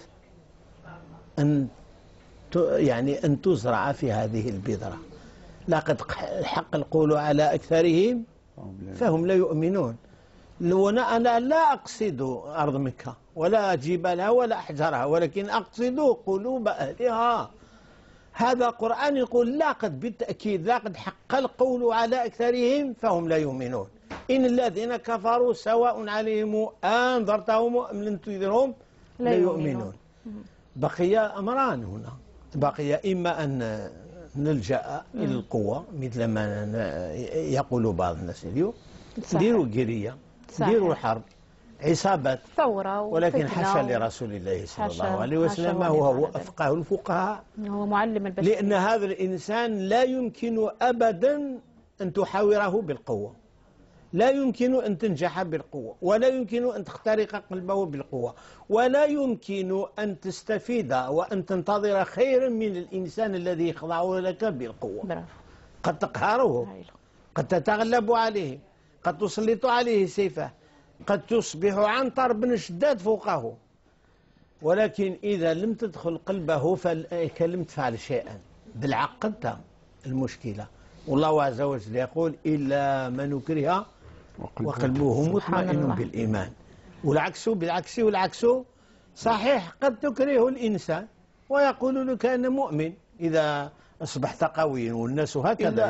أن تزرع في هذه البذرة. لقد حق القول على أكثرهم فهم لا يؤمنون. وأنا لا أقصد أرض مكة ولا جبالها ولا أحجارها، ولكن أقصد قلوب أهلها. هذا القرآن يقول لاقد بالتأكيد لاقد حق القول على أكثرهم فهم لا يؤمنون. إن الذين كفروا سواء عليهم أنذرتهم أم لم تنذرهم لا يؤمنون. بقي أمران هنا، بقي إما أن نلجأ إلى القوة مثل ما يقول بعض الناس اليوم، نديروا جرية، نديروا حرب، عصابات، ثورة، ولكن حاشا لرسول الله صلى الله عليه وسلم، وهو أفقه الفقهاء، هو معلم البشرية، لأن هذا الإنسان لا يمكن أبدا أن تحاوره بالقوة، لا يمكن أن تنجح بالقوة، ولا يمكن أن تخترق قلبه بالقوة، ولا يمكن أن تستفيد وأن تنتظر خيرا من الإنسان الذي يخضع لك بالقوة. برافو. قد تقهره، قد تتغلب عليه، قد تسلط عليه سيفه، قد تصبح عنتر بن شداد فوقه، ولكن إذا لم تدخل قلبه فلم تفعل شيئا، بل عقدت المشكلة. والله عز وجل يقول إلا من كره وقلبه مطمئن بالإيمان. والعكس صحيح، قد تكره الإنسان ويقول لك أنا مؤمن إذا أصبحت قويا، والناس هكذا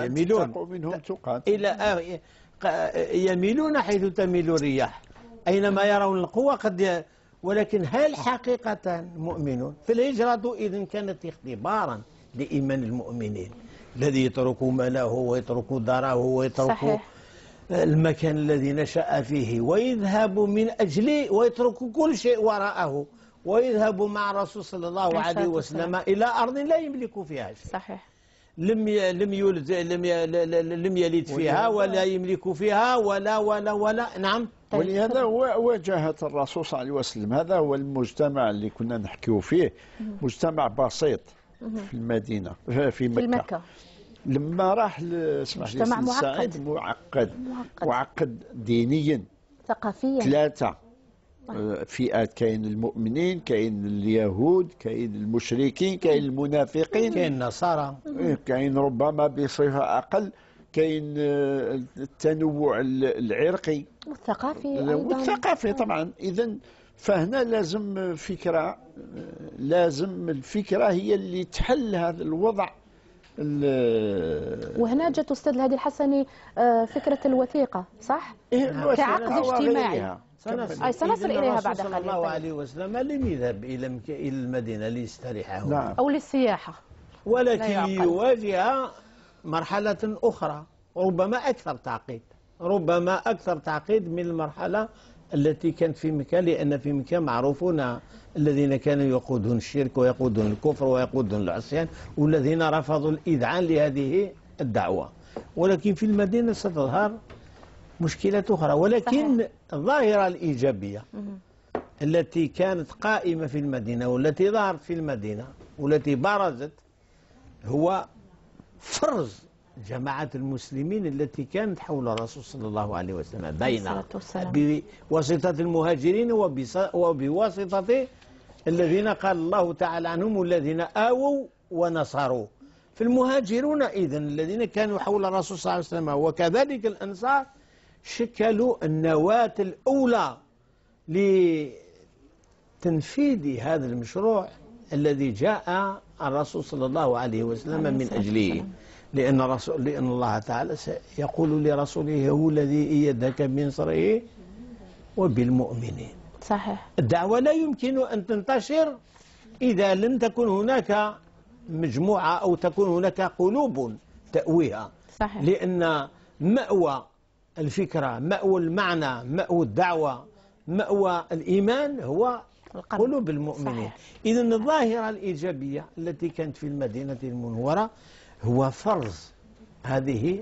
يميلون حيث تميل الرياح، أينما يرون القوة ولكن هل حقيقة مؤمنون؟ فالهجرة إذن كانت اختبارا لإيمان المؤمنين، الذي يترك ماله ويترك داره ويترك المكان الذي نشأ فيه ويذهب من أجله ويترك كل شيء وراءه ويذهب مع الرسول صلى الله عليه وسلم إلى أرض لا يملك فيها شيء. صحيح. لم يلد فيها ولا يملك فيها ولا نعم. ولهذا واجهة الرسول صلى الله عليه وسلم. هذا هو المجتمع اللي كنا نحكيو فيه، مجتمع بسيط في المدينة في مكة. لما راح مجتمع معقد دينيا ثقافيا. 3 فئات، كاين المؤمنين، كاين اليهود، كاين المشركين، كاين المنافقين، كاين النصارى، كاين ربما بصفة أقل كاين التنوع العرقي والثقافي أيضا. والثقافي طبعا. إذا فهنا لازم فكرة، لازم الفكرة هي اللي تحل هذا الوضع. وهنا جت أستاذ الهادي الحسني فكرة الوثيقة، صح؟ كعقد اجتماعي. سنصل إليها بعد قليل. صلى الله عليه وسلم لم يذهب إلى المدينة ليستريح هنا، نعم. أو للسياحة، ولكن يواجه مرحلة أخرى ربما أكثر تعقيد، ربما أكثر تعقيد من المرحلة التي كانت في مكة، لأن في مكة معروفون الذين كانوا يقودون الشرك ويقودون الكفر ويقودون العصيان، والذين رفضوا الإذعان لهذه الدعوة. ولكن في المدينة ستظهر مشكلة أخرى، ولكن صحيح. الظاهرة الإيجابية التي كانت قائمة في المدينة والتي ظهرت في المدينة والتي برزت هو فرز جماعة المسلمين التي كانت حول الرسول صلى الله عليه وسلم، بواسطة المهاجرين وبواسطة الذين قال الله تعالى عنهم الذين آووا ونصروا. فالمهاجرون إذن الذين كانوا حول الرسول صلى الله عليه وسلم وكذلك الأنصار شكلوا النواة الأولى لتنفيذ هذا المشروع الذي جاء الرسول صلى الله عليه وسلم من أجله، لأن الله تعالى يقول لرسوله هو الذي أيدك بنصره وبالمؤمنين. صحيح. الدعوة لا يمكن أن تنتشر إذا لم تكن هناك مجموعة أو تكون هناك قلوب تأويها. صحيح. لأن مأوى الفكرة، مأوى المعنى، مأوى الدعوة، مأوى الإيمان هو قلوب المؤمنين. إذن الظاهرة الإيجابية التي كانت في المدينة المنورة هو فرض هذه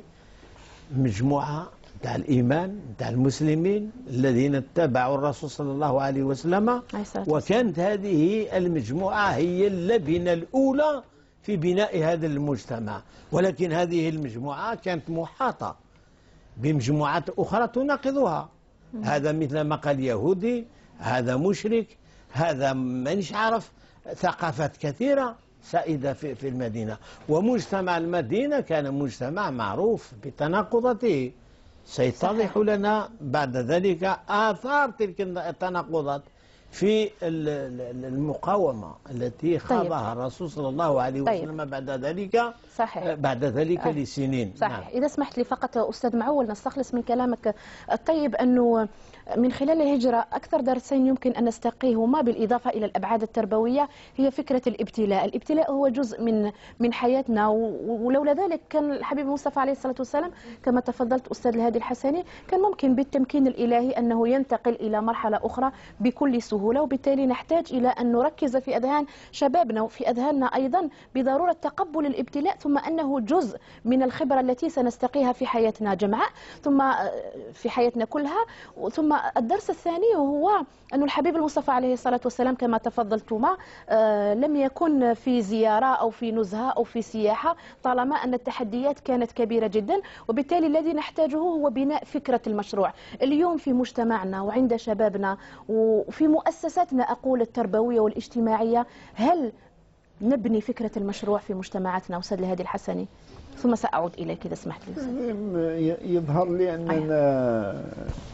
مجموعة تاع الإيمان تاع المسلمين الذين اتبعوا الرسول صلى الله عليه وسلم، وكانت هذه المجموعة هي اللبنة الأولى في بناء هذا المجتمع. ولكن هذه المجموعة كانت محاطة بمجموعات أخرى تناقضها، هذا مثل ما قال يهودي، هذا مشرك، هذا مانيش عارف، ثقافات كثيرة سائدة في المدينة. ومجتمع المدينة كان مجتمع معروف بتناقضاته. سيتضح لنا بعد ذلك آثار تلك التناقضات في المقاومة التي خاضها الرسول صلى الله عليه وسلم بعد ذلك. صحيح. بعد ذلك لسنين. صحيح. نعم. إذا سمحت لي فقط أستاذ معول نستخلص من كلامك الطيب أنه من خلال الهجرة أكثر درسين يمكن أن نستقيهما بالإضافة إلى الأبعاد التربوية هي فكرة الابتلاء. الابتلاء هو جزء من حياتنا، ولولا ذلك كان الحبيب المصطفى عليه الصلاة والسلام كما تفضلت أستاذ الهادي الحسني كان ممكن بالتمكين الإلهي أنه ينتقل إلى مرحلة أخرى بكل سهولة. وبالتالي نحتاج إلى أن نركز في أذهان شبابنا وفي أذهاننا أيضا بضرورة تقبل الابتلاء، ثم أنه جزء من الخبرة التي سنستقيها في حياتنا جمعاء ثم في حياتنا كلها. ثم الدرس الثاني هو أن الحبيب المصطفى عليه الصلاة والسلام كما تفضلتما لم يكن في زيارة أو في نزهة أو في سياحة طالما أن التحديات كانت كبيرة جدا. وبالتالي الذي نحتاجه هو بناء فكرة المشروع اليوم في مجتمعنا وعند شبابنا وفي مؤسساتنا أقول التربوية والاجتماعية. هل نبني فكرة المشروع في مجتمعاتنا أستاذ الهادي الحسني؟ ثم سأعود إليك إذا سمحت لي. يظهر لي أننا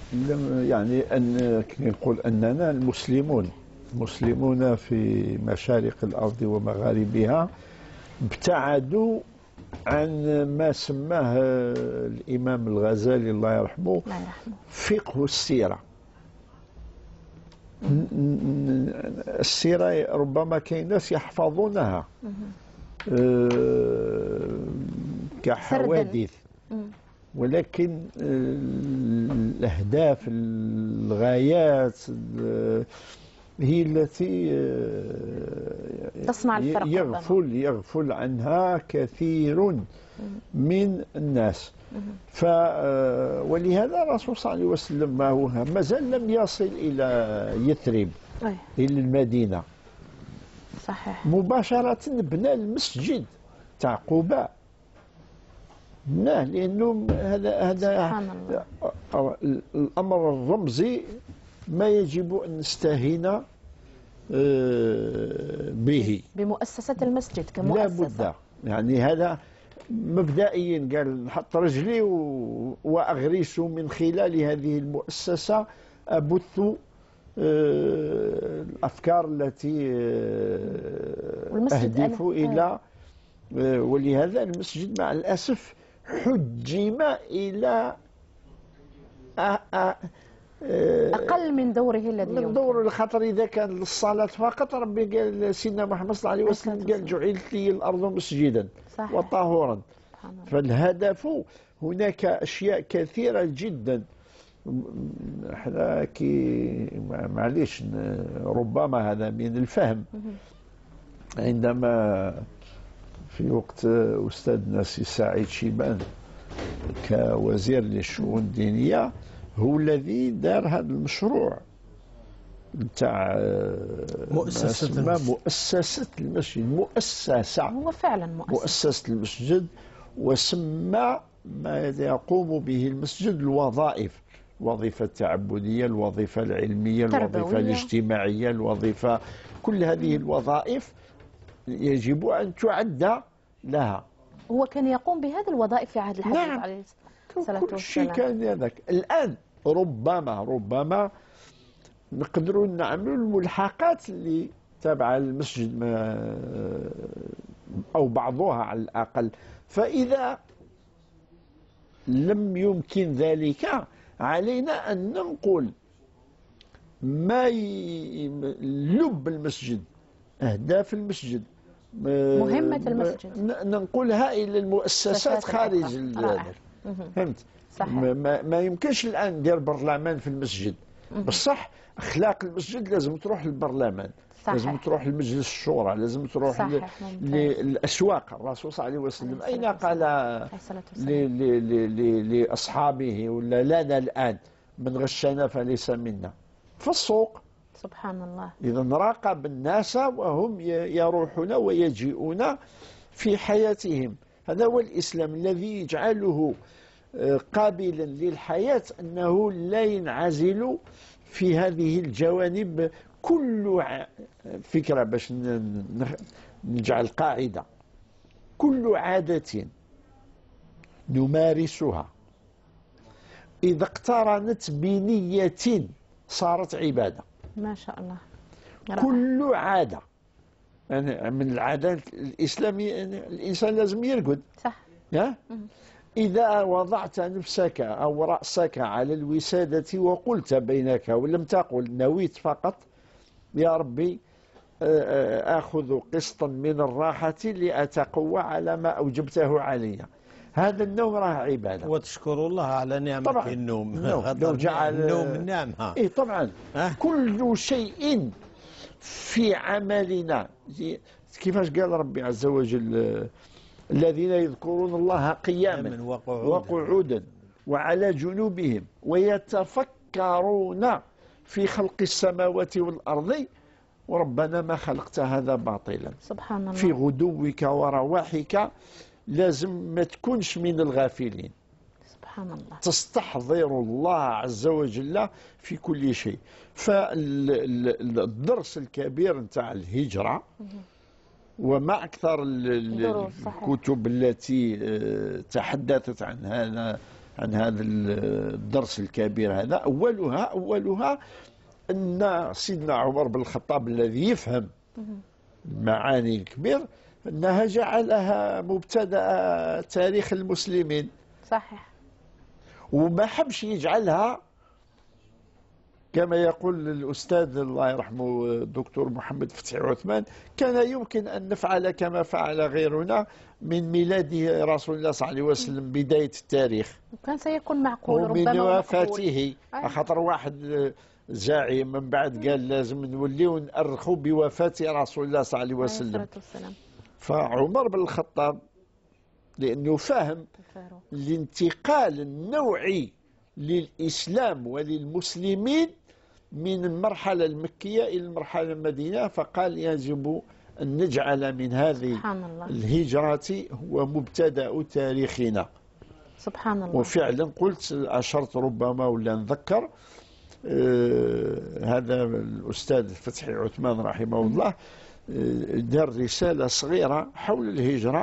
يعني أن نقول أننا المسلمون في مشارق الأرض ومغاربها ابتعدوا عن ما سماه الإمام الغزالي الله يرحمه فقه السيرة. السيرة ربما كاين ناس يحفظونها كحوادث، ولكن الأهداف الغايات هي التي تصنع الفرق. يغفل عنها كثير من الناس. ولهذا الرسول صلى الله عليه وسلم ما زال لم يصل إلى يثرب إلى المدينة. صحيح. مباشرة بنى المسجد تاع قباء، بناه لأنه هذا الأمر الرمزي ما يجب أن نستهين به بمؤسسة المسجد لا كمؤسسة. بد. يعني هذا مبدئيا قال نحط رجلي وأغرس من خلال هذه المؤسسة أبث الأفكار التي أهدف إلى. ولهذا المسجد مع الأسف حجم إلى أقل من دوره الذي من يمكن. دور الخطر. إذا كان للصلاة فقط، ربي قال سيدنا محمد صلى الله عليه وسلم قال جعلت لي الأرض مسجدا صحيح. وطهورا. فالهدف هناك أشياء كثيرة جدا. احنا معليش ربما هذا من الفهم. عندما في وقت أستاذنا سي سعيد شيبان كوزير للشؤون الدينية هو الذي دار هذا المشروع نتاع مؤسسة المسجد. مؤسسة، هو فعلا مؤسسة المسجد. وسمى ما يقوم به المسجد الوظائف: الوظيفة التعبدية، الوظيفة العلمية، الوظيفة الاجتماعية، الوظيفة. كل هذه الوظائف يجب أن تعد لها. هو كان يقوم بهذه الوظائف في عهد الحبيب عليه الصلاة والسلام. كل شيء كان هذاك. الآن ربما نقدروا نعملوا الملحقات اللي تابعة للمسجد أو بعضها على الأقل. فإذا لم يمكن ذلك علينا أن ننقل ما لب المسجد، أهداف المسجد، مهمة المسجد، ننقلها إلى المؤسسات خارج ذلك. فهمت؟ ما يمكنش الآن ندير برلمان في المسجد. بصح أخلاق المسجد لازم تروح للبرلمان، لازم تروح لمجلس الشورى، لازم تروح للأسواق. الرسول صلى الله عليه وسلم أين قال لأصحابه ولا لنا الآن من غشنا فليس منا؟ في السوق. سبحان الله. إذا نراقب الناس وهم يروحون ويجيئون في حياتهم. هذا هو الإسلام الذي يجعله قابلا للحياة، أنه لا ينعزل في هذه الجوانب. كل فكرة باش نجعل قاعدة: كل عادة نمارسها إذا اقترنت بنية صارت عبادة. ما شاء الله. كل عادة يعني من العادات الإسلامية الإنسان لازم يرقد. صح. إذا وضعت نفسك أو رأسك على الوسادة وقلت بينك ولم تقل، نويت فقط يا ربي آخذ قسطا من الراحة لأتقوى على ما أوجبته علي، هذا النوم راه عبادة. وتشكر الله على نعمة النوم. لو جعل النوم نعمة. إيه طبعا. كل شيء في عملنا كيفاش قال ربي عز وجل: الذين يذكرون الله قياما وقعودا وعلى جنوبهم ويتفكرون في خلق السماوات والأرض وربنا ما خلقت هذا باطلا. سبحان الله. في غدوك ورواحك لازم ما تكونش من الغافلين. سبحان الله. تستحضر الله عز وجل في كل شيء. فالدرس الكبير نتاع الهجرة وما أكثر الكتب التي تحدثت عن هذا الدرس الكبير هذا، أولها أن سيدنا عمر بن الخطاب الذي يفهم المعاني الكبير أنها جعلها مبتدأ تاريخ المسلمين. صحيح. وما حبش يجعلها كما يقول الأستاذ الله يرحمه الدكتور محمد فتحي عثمان: كان يمكن أن نفعل كما فعل غيرنا من ميلاد رسول الله صلى الله عليه وسلم بداية التاريخ، كان سيكون معقول ربما ومن وفاته. خاطر واحد زاعي من بعد قال لازم نوليو نأرخوا بوفاة رسول الله صلى الله عليه وسلم. فعمر بن الخطاب لأنه فاهم الانتقال النوعي للإسلام وللمسلمين من المرحلة المكية إلى المرحلة المدينة، فقال يجب أن نجعل من هذه الهجرة هو مبتدأ تاريخنا. سبحان الله. وفعلا قلت أشرت ربما ولا نذكر هذا الأستاذ فتحي عثمان رحمه الله دار رسالة صغيرة حول الهجرة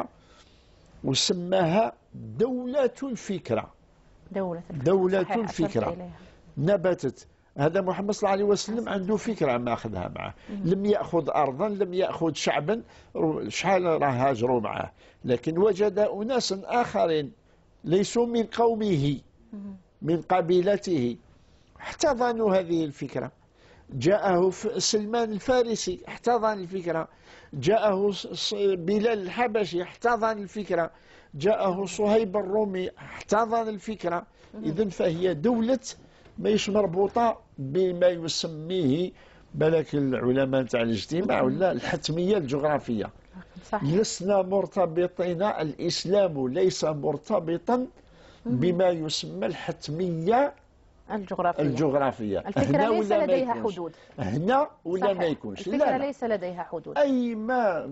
وسماها دولة الفكرة. دولة الفكرة نبتت. هذا محمد صلى الله عليه وسلم عنده فكرة ما أخذها معه. لم يأخذ أرضا، لم يأخذ شعبا، شحال راه هاجروا معه، لكن وجد أناسا آخرين ليسوا من قومه من قبيلته احتضنوا هذه الفكرة. جاءه سلمان الفارسي احتضن الفكرة، جاءه بلال الحبشي احتضن الفكرة، جاءه صهيب الرومي احتضن الفكرة. إذن فهي دولة ماهيش مربوطة بما يسميه بالك العلماء تاع الاجتماع ولا الحتمية الجغرافية. صحيح. لسنا مرتبطين، الإسلام ليس مرتبطا بما يسمى الحتمية الجغرافية. الفكرة ليس لديها حدود هنا ولا ما يكونش. الفكرة ليس لديها حدود. أي ما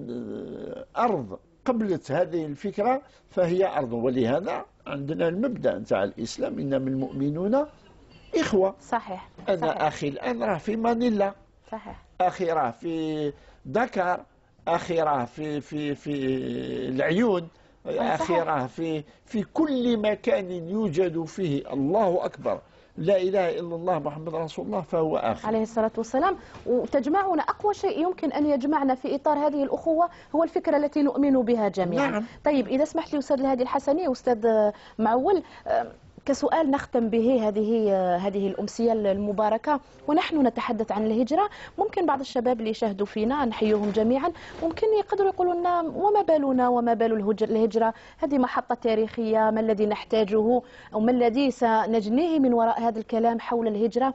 أرض قبلت هذه الفكرة فهي أرض. ولهذا عندنا المبدأ نتاع الإسلام إنما المؤمنون إخوة. صحيح. أنا أخي الآن راه في مانيلا، صحيح، أخي راه في دكار، أخي راه في العيون، أخي راه في كل مكان يوجد فيه الله أكبر لا إله إلا الله محمد رسول الله فهو أخي عليه الصلاة والسلام. وتجمعنا أقوى شيء يمكن أن يجمعنا في إطار هذه الأخوة هو الفكرة التي نؤمن بها جميعا. نعم. طيب إذا سمحت لي أستاذ الهادي الحسني، أستاذ معول، كسؤال نختم به هذه الأمسية المباركة ونحن نتحدث عن الهجرة، ممكن بعض الشباب اللي يشاهدوا فينا نحييهم جميعا ممكن يقدروا يقولوا لنا وما بالنا وما بال الهجرة، هذه محطة تاريخية، ما الذي نحتاجه أو ما الذي سنجنيه من وراء هذا الكلام حول الهجرة؟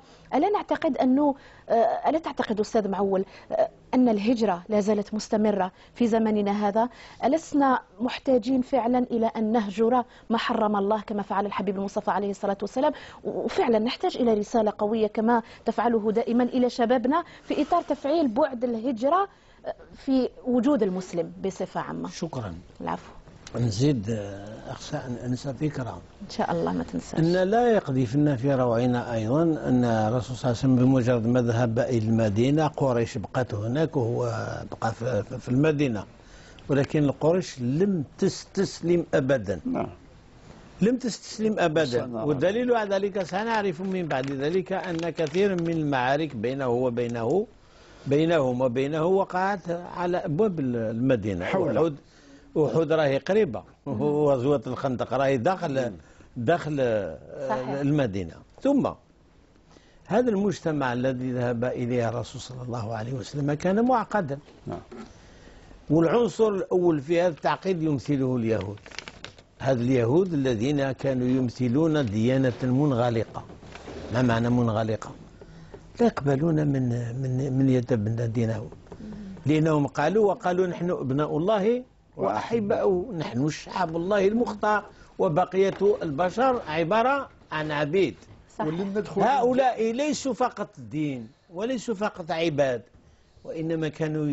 ألا تعتقد أستاذ معول أن الهجرة لا زالت مستمرة في زمننا هذا؟ ألسنا محتاجين فعلا إلى أن نهجر ما حرم الله كما فعل الحبيب المصطفى عليه الصلاة والسلام؟ وفعلا نحتاج إلى رسالة قوية كما تفعله دائما إلى شبابنا في إطار تفعيل بعد الهجرة في وجود المسلم بصفة عامة. شكرا. العفو. نزيد أخشى أن أنسى فكرة إن شاء الله ما تنساش. أن لا يقذفنا في روعنا أيضا أن الرسول صلى الله عليه وسلم بمجرد ما ذهب إلى المدينة قريش بقت هناك وهو بقى في المدينة، ولكن قريش لم تستسلم أبدا. نعم. لم تستسلم أبدا، والدليل على ذلك سنعرف من بعد ذلك أن كثير من المعارك بينهم وبينه وقعت على أبواب المدينة. أحد راهي قريبة، وغزوة الخندق راهي داخل المدينة. ثم هذا المجتمع الذي ذهب إليه الرسول صلى الله عليه وسلم كان معقدا. والعنصر الأول في هذا التعقيد يمثله اليهود. هذا اليهود الذين كانوا يمثلون ديانة منغلقة. ما معنى منغلقة؟ لا يقبلون من يتبنى دينه، لأنهم وقالوا نحن أبناء الله وأحباؤه، نحن شعب الله المختار، وبقية البشر عبارة عن عبيد. هؤلاء ليسوا فقط دين وليسوا فقط عباد، وإنما كانوا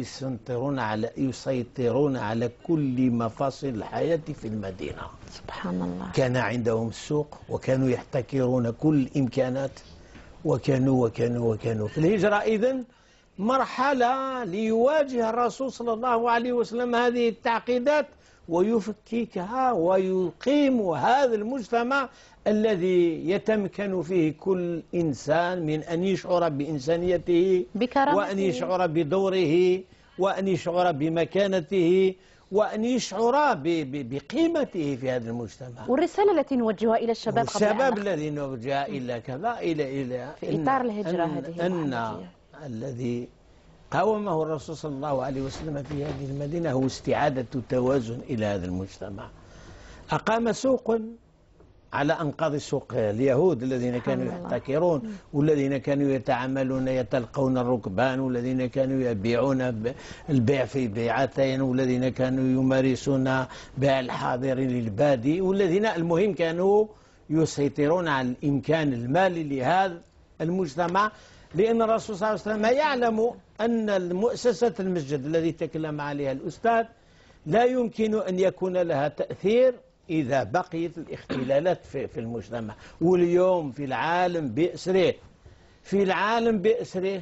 يسيطرون على كل مفاصل الحياة في المدينة. سبحان الله. كان عندهم السوق، وكانوا يحتكرون كل الإمكانات، وكانوا في الهجرة إذن مرحلة ليواجه الرسول صلى الله عليه وسلم هذه التعقيدات ويفككها ويقيم هذا المجتمع الذي يتمكن فيه كل إنسان من أن يشعر بإنسانيته وأن يشعر بدوره وأن يشعر بمكانته وأن يشعر بقيمته في هذا المجتمع. والرسالة التي نوجهها إلى الشباب الذي نوجهها إلى كذا إلى في إطار الهجرة هذه أن الذي قاومه الرسول صلى الله عليه وسلم في هذه المدينة هو استعادة توازن إلى هذا المجتمع. أقام سوق على أنقاض سوق اليهود الذين كانوا يحتكرون، والذين كانوا يتعاملون يتلقون الركبان، والذين كانوا يبيعون البيع في بيعتين، والذين كانوا يمارسون بيع الحاضر للبادي، والذين المهم كانوا يسيطرون على الإمكان المالي لهذا المجتمع. لأن الرسول صلى الله عليه وسلم يعلم أن المؤسسة المسجد الذي تكلم عليها الأستاذ لا يمكن أن يكون لها تأثير إذا بقيت الاختلالات في المجتمع. واليوم في العالم بأسره في العالم بأسره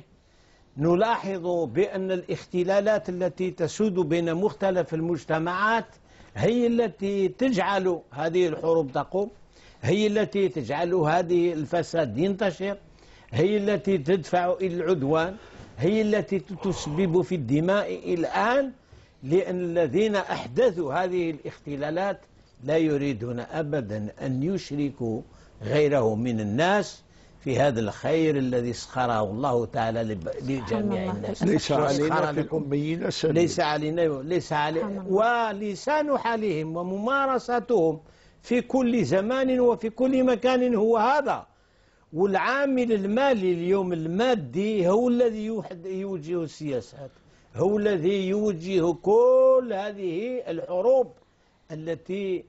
نلاحظ بأن الاختلالات التي تسود بين مختلف المجتمعات هي التي تجعل هذه الحروب تقوم، هي التي تجعل هذه الفساد ينتشر، هي التي تدفع إلى العدوان، هي التي تسبب في الدماء الآن، لأن الذين أحدثوا هذه الاختلالات لا يريدون أبدا أن يشركوا غيره من الناس في هذا الخير الذي سخره الله تعالى لجميع الناس. ليس علينا في الأميين سبيل. ليس علينا ولسان حالهم وممارستهم في كل زمان وفي كل مكان هو هذا. والعامل المالي اليوم المادي هو الذي يوجه السياسات، هو الذي يوجه كل هذه الحروب التي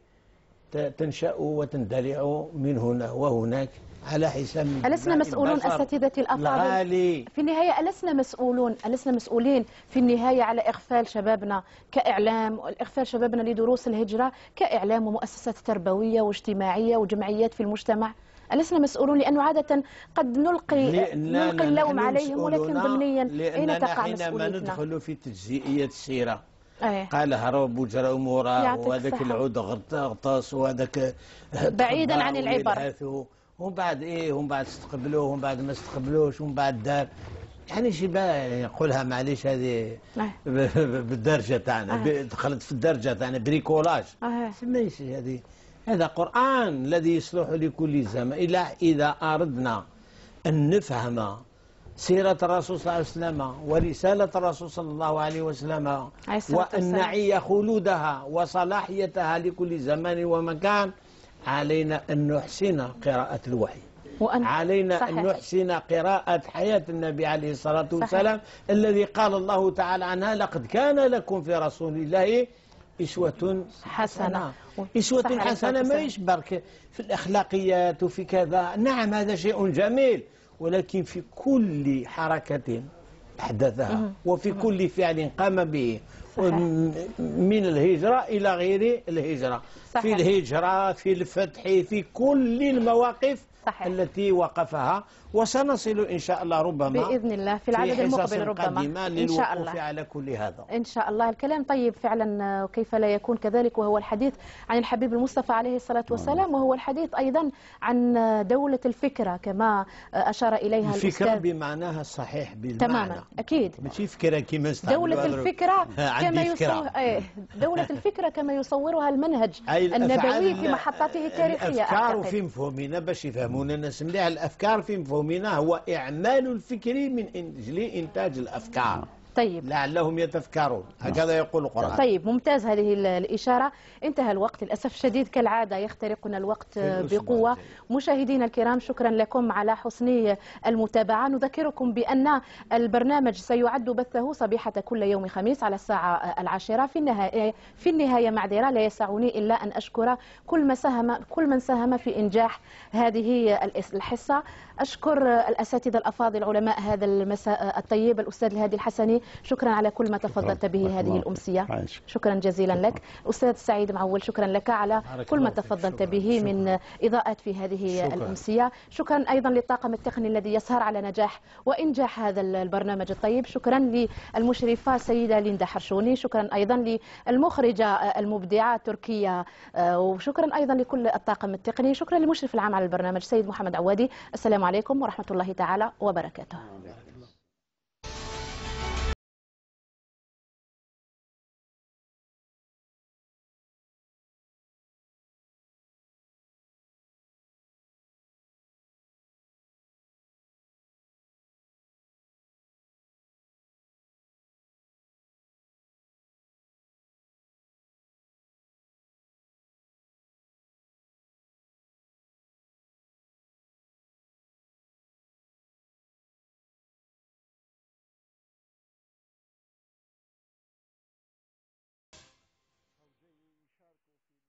تنشأ وتندلع من هنا وهناك على حساب ألسنا مسؤولون أساتذتي الأفاضل في النهاية؟ ألسنا مسؤولين في النهاية على إغفال شبابنا كإعلام، إغفال شبابنا لدروس الهجرة كإعلام ومؤسسات تربوية واجتماعية وجمعيات في المجتمع؟ ألسنا مسؤولون؟ لأنه عادة قد نلقي اللوم عليهم، ولكن ضمنيا أين تقع مسؤوليتنا؟ حينما ندخل في تجزئية السيرة قال هرب وجرى أموره وهذاك العود غطاس وهذاك بعيدا عن العبر، ومن بعد ومن بعد استقبلوه ومن بعد ما استقبلوش ومن بعد دار، يعني شي يقولها معليش هذه بالدرجة تاعنا دخلت في الدرجة تاعنا بريكولاج، ماشي هذه. هذا قرآن الذي يصلح لكل زمان. إذا أردنا أن نفهم سيرة الرسول صلى الله عليه وسلم ورسالة الرسول صلى الله عليه وسلم وأن نعي خلودها وصلاحيتها لكل زمان ومكان، علينا أن نحسن قراءة الوحي، علينا أن نحسن قراءة حياة النبي عليه الصلاة والسلام الذي قال الله تعالى عنها: لقد كان لكم في رسول الله أسوة حسنة. أسوة حسنة ما يشبرك في الأخلاقيات وفي كذا، نعم هذا شيء جميل، ولكن في كل حركة أحدثها وفي كل فعل قام به من الهجرة إلى غير الهجرة، في الهجرة، في الفتح، في كل المواقف التي وقفها، وسنصل إن شاء الله ربما بإذن الله في العدد المقبل ربما إن شاء الله على كل هذا إن شاء الله. الكلام طيب فعلا، وكيف لا يكون كذلك، وهو الحديث عن الحبيب المصطفى عليه الصلاة والسلام، وهو الحديث أيضا عن دولة الفكرة كما أشار إليها الأستاذ. الفكرة بمعناها الصحيح بالمعنى، تماما أكيد، ماشي فكرة كما دولة الفكرة دولة الفكرة كما يصورها المنهج النبوي في محطاته التاريخية. الأفكار في مفهومنا باش يفهمونا الناس مليح، الأفكار في مفهومنا هو إعمال الفكر من أجل إنتاج الأفكار. طيب لعلهم يتفكرون، هكذا يقول القرآن. طيب ممتاز هذه الإشارة. انتهى الوقت للأسف الشديد، كالعادة يخترقنا الوقت بقوة. مشاهدينا الكرام، شكرا لكم على حسن المتابعة. نذكركم بأن البرنامج سيعد بثه صبيحة كل يوم خميس على الساعة 10. في النهاية معذرة، لا يسعني إلا أن أشكر كل من ساهم في إنجاح هذه الحصة. أشكر الأساتذة الأفاضل علماء هذا المساء الطيب، الأستاذ الهادي الحسني، شكرا على كل ما تفضلت به هذه الأمسية، شكرا جزيلا لك. أستاذ سعيد معول، شكرا لك على كل ما تفضلت به من إضاءات في هذه الأمسية. شكرا أيضا للطاقم التقني الذي يسهر على نجاح وإنجاح هذا البرنامج الطيب. شكرا للمشرفة السيدة ليندا حرشوني، شكرا أيضا للمخرجة المبدعة تركيا، وشكرا أيضا لكل الطاقم التقني. شكرا للمشرف العام على البرنامج سيد محمد عوادي. السلام عليكم ورحمة الله تعالى وبركاته.